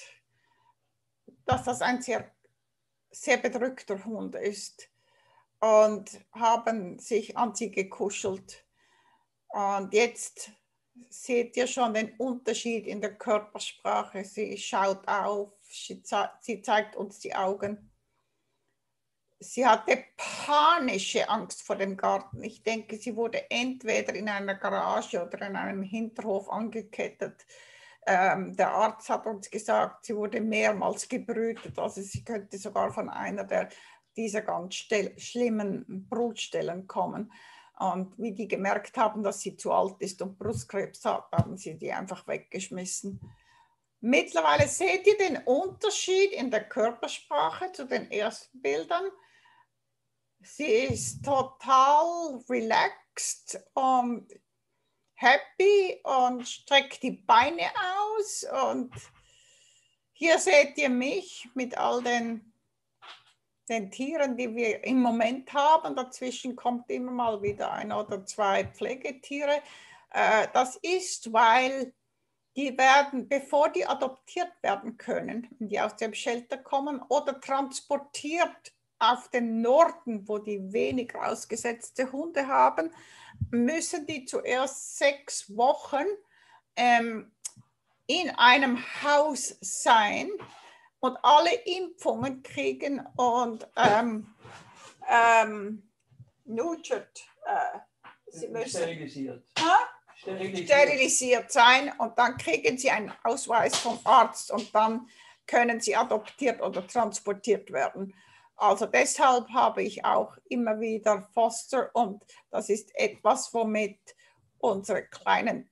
dass das ein sehr, sehr bedrückter Hund ist und haben sich an sie gekuschelt. Und jetzt seht ihr schon den Unterschied in der Körpersprache. Sie schaut auf, sie, ze sie zeigt uns die Augen. Sie hatte panische Angst vor dem Garten. Ich denke, sie wurde entweder in einer Garage oder in einem Hinterhof angekettet. Ähm, der Arzt hat uns gesagt, sie wurde mehrmals gebrütet. Also sie könnte sogar von einer der, dieser ganz schlimmen Brutstellen kommen. Und wie die gemerkt haben, dass sie zu alt ist und Brustkrebs hat, haben sie die einfach weggeschmissen. Mittlerweile seht ihr den Unterschied in der Körpersprache zu den ersten Bildern. Sie ist total relaxed und happy und streckt die Beine aus. Und hier seht ihr mich mit all den den Tieren, die wir im Moment haben. Dazwischen kommt immer mal wieder ein oder zwei Pflegetiere. Das ist, weil die werden, bevor die adoptiert werden können, wenn die aus dem Shelter kommen oder transportiert auf den Norden, wo die wenig ausgesetzte Hunde haben, müssen die zuerst sechs Wochen ähm, in einem Haus sein und alle Impfungen kriegen und ähm, ähm, nurtured, äh, sie müssen sterilisiert. sterilisiert. sterilisiert sein und dann kriegen sie einen Ausweis vom Arzt und dann können sie adoptiert oder transportiert werden. Also deshalb habe ich auch immer wieder Foster und das ist etwas, womit unsere kleinen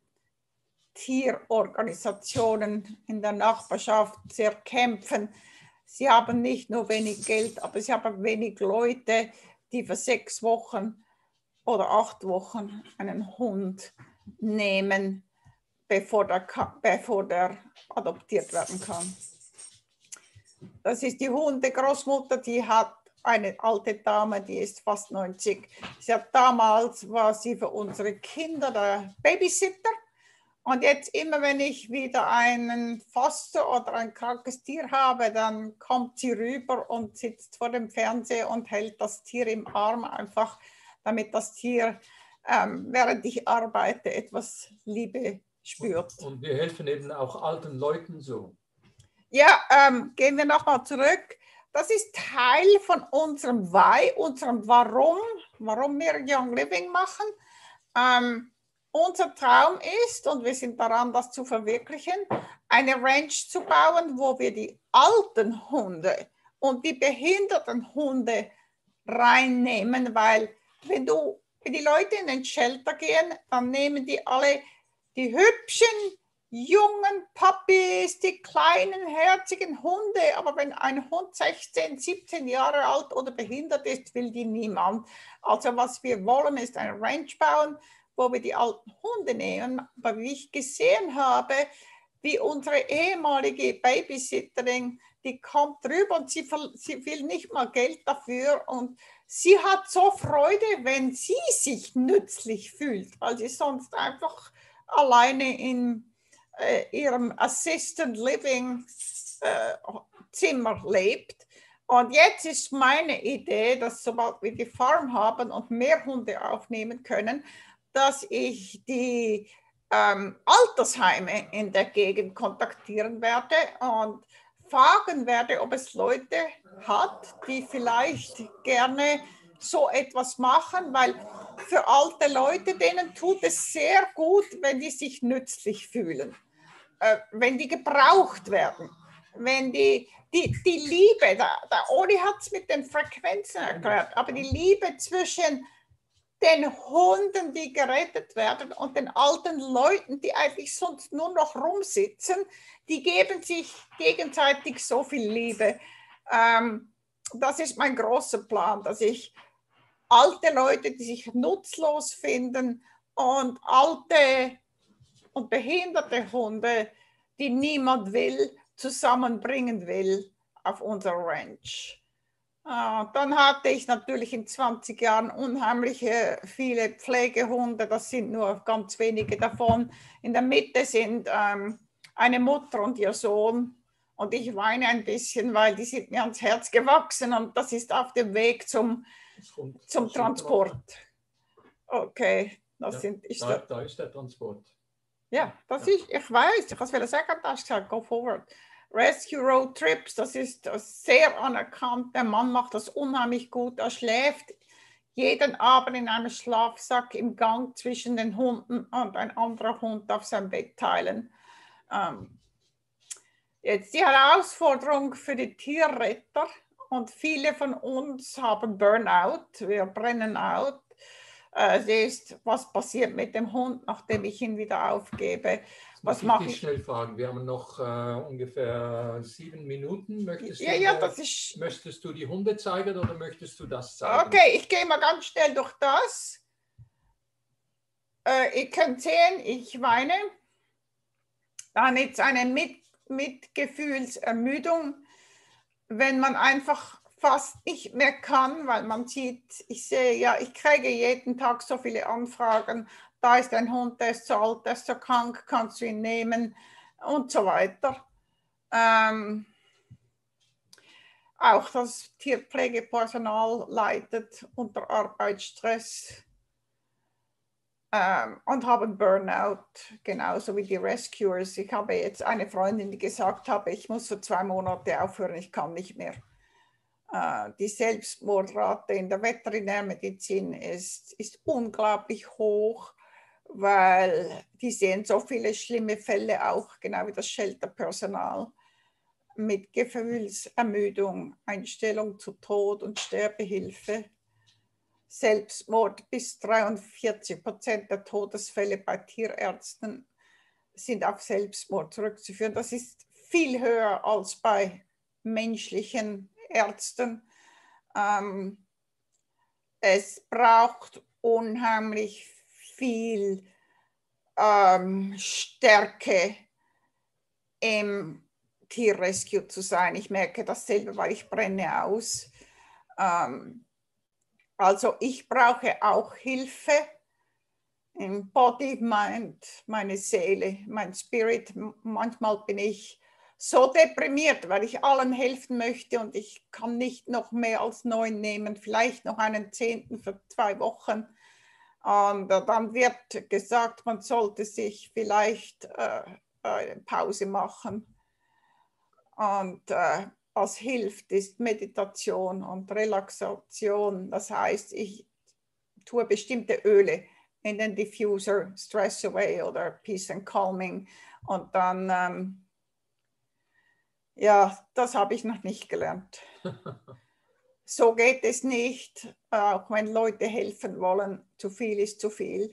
Tierorganisationen in der Nachbarschaft sehr kämpfen. Sie haben nicht nur wenig Geld, aber sie haben wenig Leute, die für sechs Wochen oder acht Wochen einen Hund nehmen, bevor der, bevor der adoptiert werden kann. Das ist die Hundegroßmutter, die hat eine alte Dame, die ist fast neunzig. Sie hat damals, war sie für unsere Kinder der Babysitter. Und jetzt immer, wenn ich wieder einen Foster oder ein krankes Tier habe, dann kommt sie rüber und sitzt vor dem Fernseher und hält das Tier im Arm, einfach damit das Tier, ähm, während ich arbeite, etwas Liebe spürt. Und wir helfen eben auch alten Leuten so. Ja, ähm, gehen wir nochmal zurück. Das ist Teil von unserem Why, unserem Warum, warum wir Young Living machen. Ähm, Unser Traum ist, und wir sind daran, das zu verwirklichen, eine Ranch zu bauen, wo wir die alten Hunde und die behinderten Hunde reinnehmen, weil wenn, du, wenn die Leute in den Shelter gehen, dann nehmen die alle die hübschen, jungen Puppies, die kleinen, herzigen Hunde, aber wenn ein Hund sechzehn, siebzehn Jahre alt oder behindert ist, will die niemand. Also was wir wollen, ist eine Ranch bauen, wo wir die alten Hunde nehmen. Aber wie ich gesehen habe, wie unsere ehemalige Babysitterin, die kommt rüber und sie, sie will nicht mal Geld dafür und sie hat so Freude, wenn sie sich nützlich fühlt, weil sie sonst einfach alleine in äh, ihrem Assisted Living äh, Zimmer lebt. Und jetzt ist meine Idee, dass sobald wir die Farm haben und mehr Hunde aufnehmen können, dass ich die ähm, Altersheime in der Gegend kontaktieren werde und fragen werde, ob es Leute hat, die vielleicht gerne so etwas machen, weil für alte Leute, denen tut es sehr gut, wenn die sich nützlich fühlen, äh, wenn die gebraucht werden, wenn die, die, die Liebe, der, der Oli hat es mit den Frequenzen erklärt, aber die Liebe zwischen den Hunden, die gerettet werden und den alten Leuten, die eigentlich sonst nur noch rumsitzen, die geben sich gegenseitig so viel Liebe. Ähm, das ist mein großer Plan, dass ich alte Leute, die sich nutzlos finden und alte und behinderte Hunde, die niemand will, zusammenbringen will auf unserer Ranch. Dann hatte ich natürlich in zwanzig Jahren unheimliche viele Pflegehunde, das sind nur ganz wenige davon. In der Mitte sind ähm, eine Mutter und ihr Sohn und ich weine ein bisschen, weil die sind mir ans Herz gewachsen und das ist auf dem Weg zum, zum Transport. Okay, das ja, sind, ist da, der, da ist der Transport. Ja, das ja. ist, ich weiß, ich habe es sagen, das gesagt, go forward. Rescue Road Trips, das ist sehr anerkannt. Der Mann macht das unheimlich gut. Er schläft jeden Abend in einem Schlafsack im Gang zwischen den Hunden und ein anderer Hund auf seinem Bett teilen. Ähm, jetzt die Herausforderung für die Tierretter. Und viele von uns haben Burnout, wir brennen out. Es ist, was passiert mit dem Hund, nachdem ich ihn wieder aufgebe? Was mache ich? Schnell fragen. Wir haben noch äh, ungefähr sieben Minuten. Möchtest, ja, du, ja, der, das ist, möchtest du die Hunde zeigen oder möchtest du das zeigen? Okay, ich gehe mal ganz schnell durch das. Äh, ihr könnt sehen, ich weine. Dann jetzt eine Mit Mitgefühlsermüdung, wenn man einfach fast nicht mehr kann, weil man sieht, ich sehe ja, ich kriege jeden Tag so viele Anfragen, da ist ein Hund, der ist so alt, der ist so krank, kannst du ihn nehmen und so weiter. Ähm, auch das Tierpflegepersonal leidet unter Arbeitsstress ähm, und haben Burnout, genauso wie die Rescuers. Ich habe jetzt eine Freundin, die gesagt hat, ich muss für zwei Monate aufhören, ich kann nicht mehr. Die Selbstmordrate in der Veterinärmedizin ist, ist unglaublich hoch, weil die sehen so viele schlimme Fälle auch, genau wie das Shelterpersonal, mit Gefühlsermüdung, Einstellung zu Tod und Sterbehilfe. Selbstmord, bis dreiundvierzig Prozent der Todesfälle bei Tierärzten sind auf Selbstmord zurückzuführen. Das ist viel höher als bei menschlichen Ärzten. Ähm, es braucht unheimlich viel ähm, Stärke im Tierrescue zu sein. Ich merke dasselbe, weil ich brenne aus. Ähm, also ich brauche auch Hilfe im Body, Mind, meine Seele, mein Spirit. Manchmal bin ich so deprimiert, weil ich allen helfen möchte und ich kann nicht noch mehr als neun nehmen, vielleicht noch einen zehnten für zwei Wochen. Und dann wird gesagt, man sollte sich vielleicht äh, eine Pause machen. Und äh, was hilft, ist Meditation und Relaxation. Das heißt, ich tue bestimmte Öle in den Diffuser, Stress Away oder Peace and Calming. Und dann, ähm, ja, das habe ich noch nicht gelernt. So geht es nicht, auch wenn Leute helfen wollen. Zu viel ist zu viel.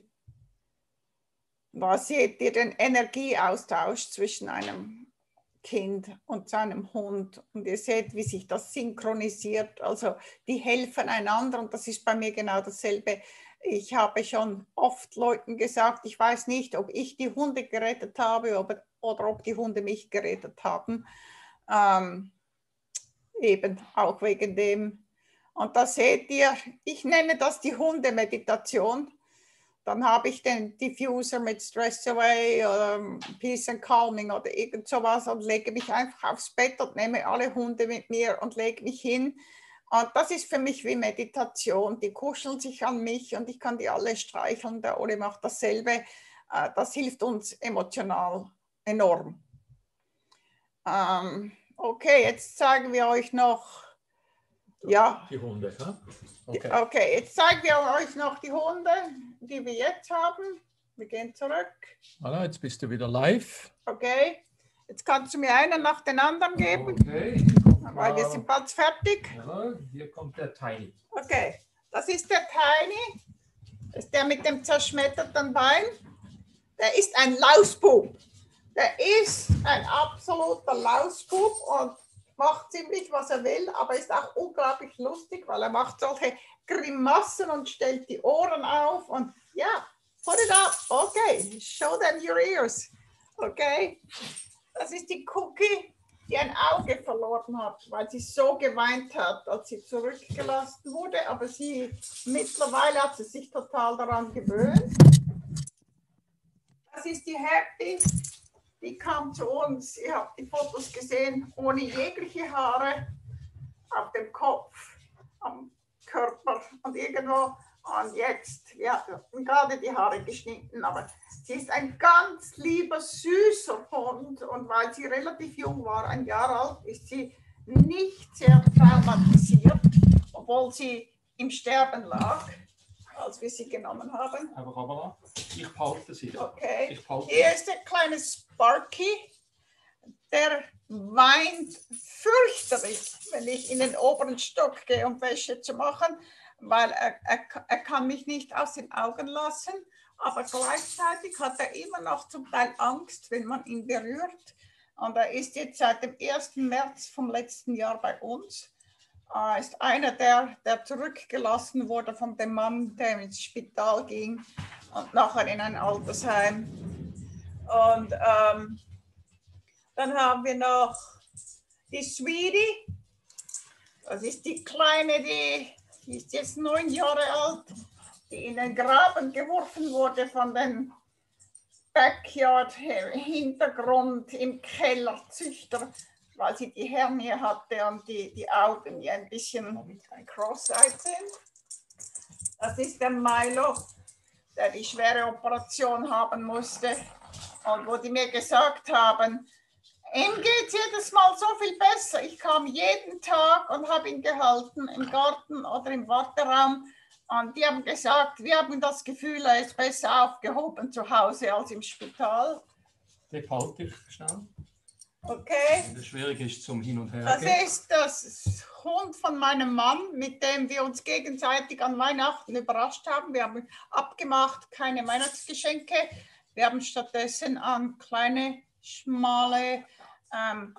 Da seht ihr den Energieaustausch zwischen einem Kind und seinem Hund. Und ihr seht, wie sich das synchronisiert. Also die helfen einander und das ist bei mir genau dasselbe. Ich habe schon oft Leuten gesagt, ich weiß nicht, ob ich die Hunde gerettet habe oder, oder ob die Hunde mich gerettet haben. Ähm, eben auch wegen dem. Und da seht ihr, ich nenne das die Hundemeditation. Dann habe ich den Diffuser mit Stress Away oder Peace and Calming oder irgend sowas und lege mich einfach aufs Bett und nehme alle Hunde mit mir und lege mich hin. Und das ist für mich wie Meditation. Die kuscheln sich an mich und ich kann die alle streicheln. Der Oli macht dasselbe. Das hilft uns emotional enorm. Ähm, okay, jetzt zeigen wir euch noch, ja. Die Hunde, ja? Okay. Okay, jetzt zeigen wir euch noch die Hunde, die wir jetzt haben. Wir gehen zurück. Voilà, jetzt bist du wieder live. Okay, jetzt kannst du mir einen nach den anderen geben. Okay. Weil wir sind bald fertig. Ja, hier kommt der Tiny. Okay, das ist der Tiny. Das ist der mit dem zerschmetterten Bein. Der ist ein Lausbub. Der ist ein absoluter Lausbub und macht ziemlich, was er will, aber ist auch unglaublich lustig, weil er macht solche Grimassen und stellt die Ohren auf und ja, put it up. Okay, show them your ears. Okay, das ist die Cookie, die ein Auge verloren hat, weil sie so geweint hat, als sie zurückgelassen wurde, aber sie mittlerweile hat sie sich total daran gewöhnt. Das ist die Happy. Die kam zu uns, ihr habt die Fotos gesehen, ohne jegliche Haare auf dem Kopf, am Körper und irgendwo. Und jetzt, wir hatten gerade die Haare geschnitten, aber sie ist ein ganz lieber, süßer Hund. Und weil sie relativ jung war, ein Jahr alt, ist sie nicht sehr traumatisiert, obwohl sie im Sterben lag, als wir sie genommen haben. Aber, aber ich behalte sie. Okay, ich behalte hier ist der kleine Sparky, der weint fürchterlich, wenn ich in den oberen Stock gehe, um Wäsche zu machen, weil er, er, er kann mich nicht aus den Augen lassen, aber gleichzeitig hat er immer noch zum Teil Angst, wenn man ihn berührt. Und er ist jetzt seit dem ersten März vom letzten Jahr bei uns. Er ist einer, der, der zurückgelassen wurde von dem Mann, der ins Spital ging und nachher in ein Altersheim. Und ähm, dann haben wir noch die Sweetie. Das ist die Kleine, die, die ist jetzt neun Jahre alt, die in den Graben geworfen wurde von den Backyard-Hintergrund im Kellerzüchter, weil sie die Hernie hatte und die, die Augen ja ein bisschen cross-eyed sind. Das ist der Milo, der die schwere Operation haben musste und wo die mir gesagt haben, ihm geht es jedes Mal so viel besser. Ich kam jeden Tag und habe ihn gehalten im Garten oder im Warteraum und die haben gesagt, wir haben das Gefühl, er ist besser aufgehoben zu Hause als im Spital. Den behalte ich schnell. Okay. Das Schwierige ist zum Hin und Her Das gehen. ist das Hund von meinem Mann, mit dem wir uns gegenseitig an Weihnachten überrascht haben. Wir haben abgemacht, keine Weihnachtsgeschenke. Wir haben stattdessen an kleine, schmale ähm,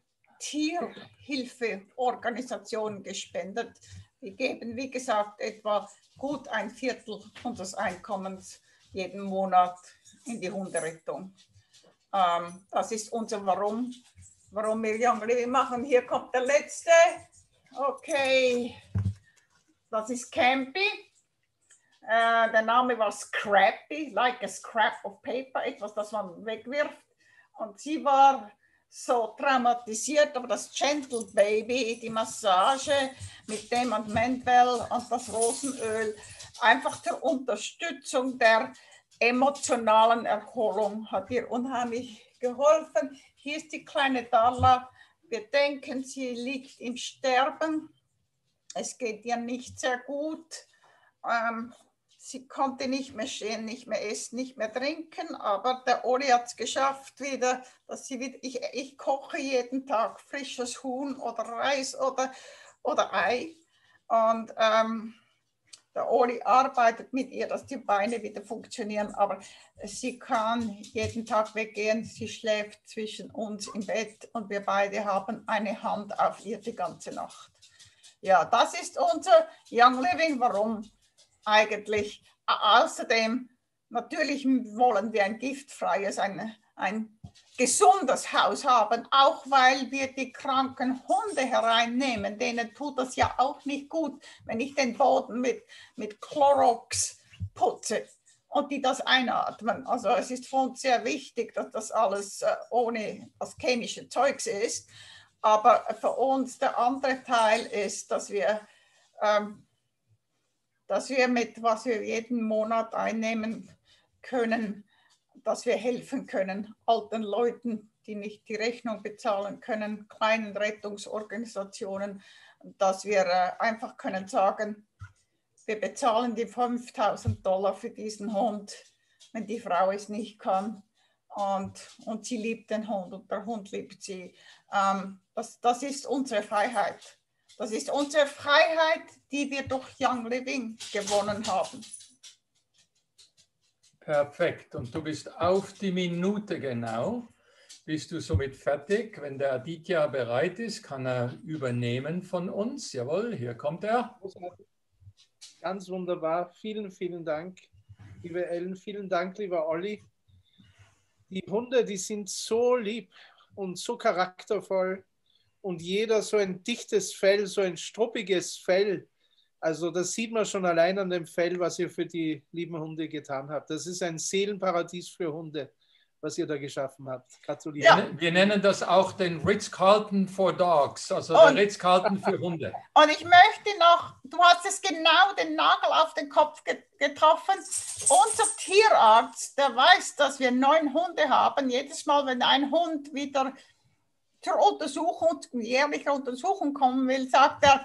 Tierhilfeorganisationen gespendet. Wir geben, wie gesagt, etwa gut ein Viertel unseres Einkommens jeden Monat in die Hunderettung. Ähm, das ist unser Warum, warum wir Young Living machen. Hier kommt der letzte. Okay, das ist Campy. Äh, der Name war Scrappy, like a scrap of paper, etwas, das man wegwirft. Und sie war so traumatisiert, aber das Gentle Baby, die Massage mit dem und Mentwell und das Rosenöl, einfach zur Unterstützung der emotionalen Erholung hat ihr unheimlich geholfen. Hier ist die kleine Darla. Wir denken, sie liegt im Sterben. Es geht ihr nicht sehr gut. Ähm, sie konnte nicht mehr stehen, nicht mehr essen, nicht mehr trinken. Aber der Oli hat es geschafft wieder, dass sie wieder. Ich, ich koche jeden Tag frisches Huhn oder Reis oder, oder Ei. Und ähm, der Oli arbeitet mit ihr, dass die Beine wieder funktionieren, aber sie kann jeden Tag weggehen. Sie schläft zwischen uns im Bett und wir beide haben eine Hand auf ihr die ganze Nacht. Ja, das ist unser Young Living. Warum? eigentlich. Außerdem, natürlich wollen wir ein giftfreies, ein, ein gesundes Haus haben, auch weil wir die kranken Hunde hereinnehmen. Denen tut das ja auch nicht gut, wenn ich den Boden mit, mit Clorox putze und die das einatmen. Also es ist für uns sehr wichtig, dass das alles äh, ohne das chemische Zeugs ist. Aber für uns der andere Teil ist, dass wir, ähm, dass wir mit, was wir jeden Monat einnehmen können, dass wir helfen können, alten Leuten, die nicht die Rechnung bezahlen können, kleinen Rettungsorganisationen, dass wir äh, einfach können sagen, wir bezahlen die fünftausend Dollar für diesen Hund, wenn die Frau es nicht kann. Und, und sie liebt den Hund und der Hund liebt sie. Ähm, das, das ist unsere Freiheit. Das ist unsere Freiheit, die wir durch Young Living gewonnen haben. Perfekt. Und du bist auf die Minute genau. Bist du somit fertig? Wenn der Aditya bereit ist, kann er übernehmen von uns. Jawohl, hier kommt er. Ganz wunderbar. Vielen, vielen Dank, liebe Ellen. Vielen Dank, lieber Olli. Die Hunde, die sind so lieb und so charaktervoll und jeder so ein dichtes Fell, so ein struppiges Fell. Also das sieht man schon allein an dem Fell, was ihr für die lieben Hunde getan habt. Das ist ein Seelenparadies für Hunde, was ihr da geschaffen habt. Gratuliere. Ja. Wir nennen das auch den Ritz-Carlton for Dogs, also der Ritz-Carlton für Hunde. Und ich möchte noch, du hast es genau den Nagel auf den Kopf getroffen. Unser Tierarzt, der weiß, dass wir neun Hunde haben. Jedes Mal, wenn ein Hund wieder zur Untersuchung, jährlicher Untersuchung kommen will, sagt er,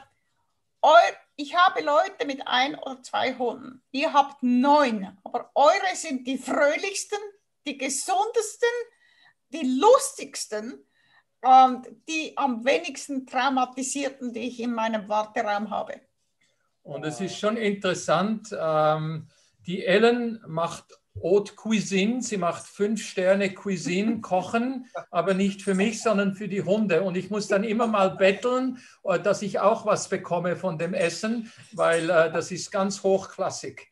ich habe Leute mit ein oder zwei Hunden. Ihr habt neun, aber eure sind die fröhlichsten, die gesundesten, die lustigsten und die am wenigsten traumatisierten, die ich in meinem Warteraum habe. Und es ist schon interessant, ähm, die Ellen macht Haute Cuisine, sie macht fünf Sterne Cuisine, Kochen, aber nicht für mich, sondern für die Hunde. Und ich muss dann immer mal betteln, dass ich auch was bekomme von dem Essen, weil äh, das ist ganz hochklassig.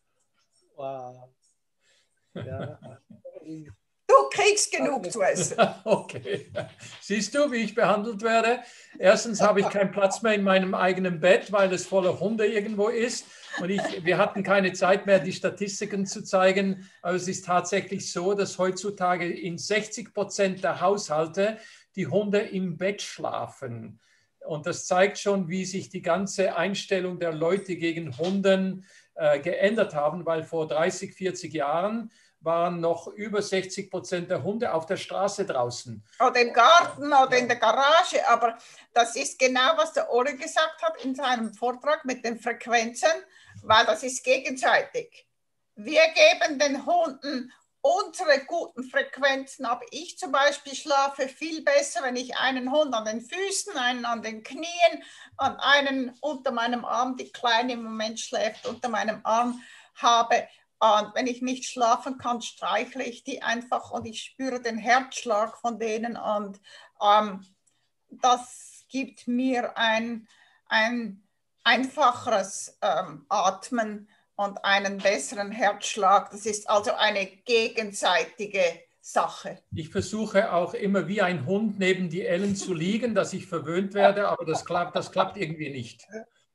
Wow. Ja. Du kriegst genug zu essen. Okay. Siehst du, wie ich behandelt werde? Erstens habe ich keinen Platz mehr in meinem eigenen Bett, weil es voller Hunde irgendwo ist. Und ich, wir hatten keine Zeit mehr, die Statistiken zu zeigen. Aber es ist tatsächlich so, dass heutzutage in sechzig Prozent der Haushalte die Hunde im Bett schlafen. Und das zeigt schon, wie sich die ganze Einstellung der Leute gegen Hunden äh, geändert haben, weil vor dreißig, vierzig Jahren waren noch über sechzig Prozent der Hunde auf der Straße draußen. Oder im Garten oder in der Garage. Aber das ist genau, was der Ori gesagt hat in seinem Vortrag mit den Frequenzen, weil das ist gegenseitig. Wir geben den Hunden unsere guten Frequenzen, aber ich zum Beispiel schlafe viel besser, wenn ich einen Hund an den Füßen, einen an den Knien und einen unter meinem Arm, die Kleine im Moment schläft, unter meinem Arm habe. Und wenn ich nicht schlafen kann, streichle ich die einfach und ich spüre den Herzschlag von denen. Und ähm, das gibt mir ein, ein einfacheres ähm, Atmen und einen besseren Herzschlag. Das ist also eine gegenseitige Sache. Ich versuche auch immer wie ein Hund neben die Ellen zu liegen, dass ich verwöhnt werde, aber das klappt, das klappt irgendwie nicht.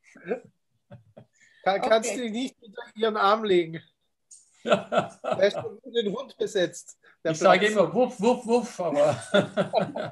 Kann, kannst okay. du nicht unter ihren Arm legen? Der ist schon für den Hund besetzt. Ich sage immer wuff, wuff, wuff, aber...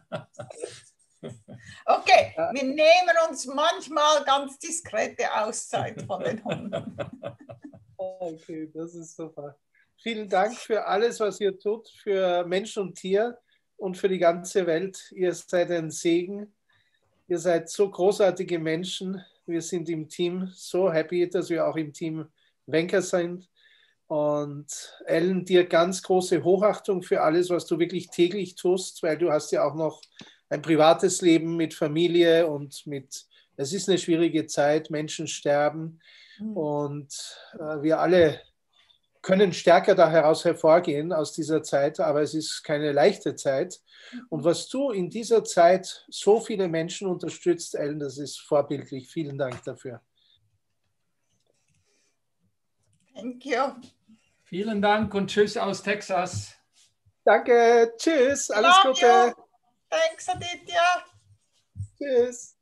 Okay, wir nehmen uns manchmal ganz diskrete Auszeit von den Hunden. Okay, das ist super. Vielen Dank für alles, was ihr tut, für Mensch und Tier und für die ganze Welt. Ihr seid ein Segen. Ihr seid so großartige Menschen. Wir sind im Team so happy, dass wir auch im Team Wenker sind. Und Ellen, dir ganz große Hochachtung für alles, was du wirklich täglich tust, weil du hast ja auch noch ein privates Leben mit Familie und mit, es ist eine schwierige Zeit, Menschen sterben mhm. und äh, wir alle können stärker da heraus hervorgehen aus dieser Zeit, aber es ist keine leichte Zeit. Und was du in dieser Zeit so viele Menschen unterstützt, Ellen, das ist vorbildlich. Vielen Dank dafür. Thank you. Vielen Dank und tschüss aus Texas. Danke, tschüss, alles Love Gute. you. Thanks, Aditya. Tschüss.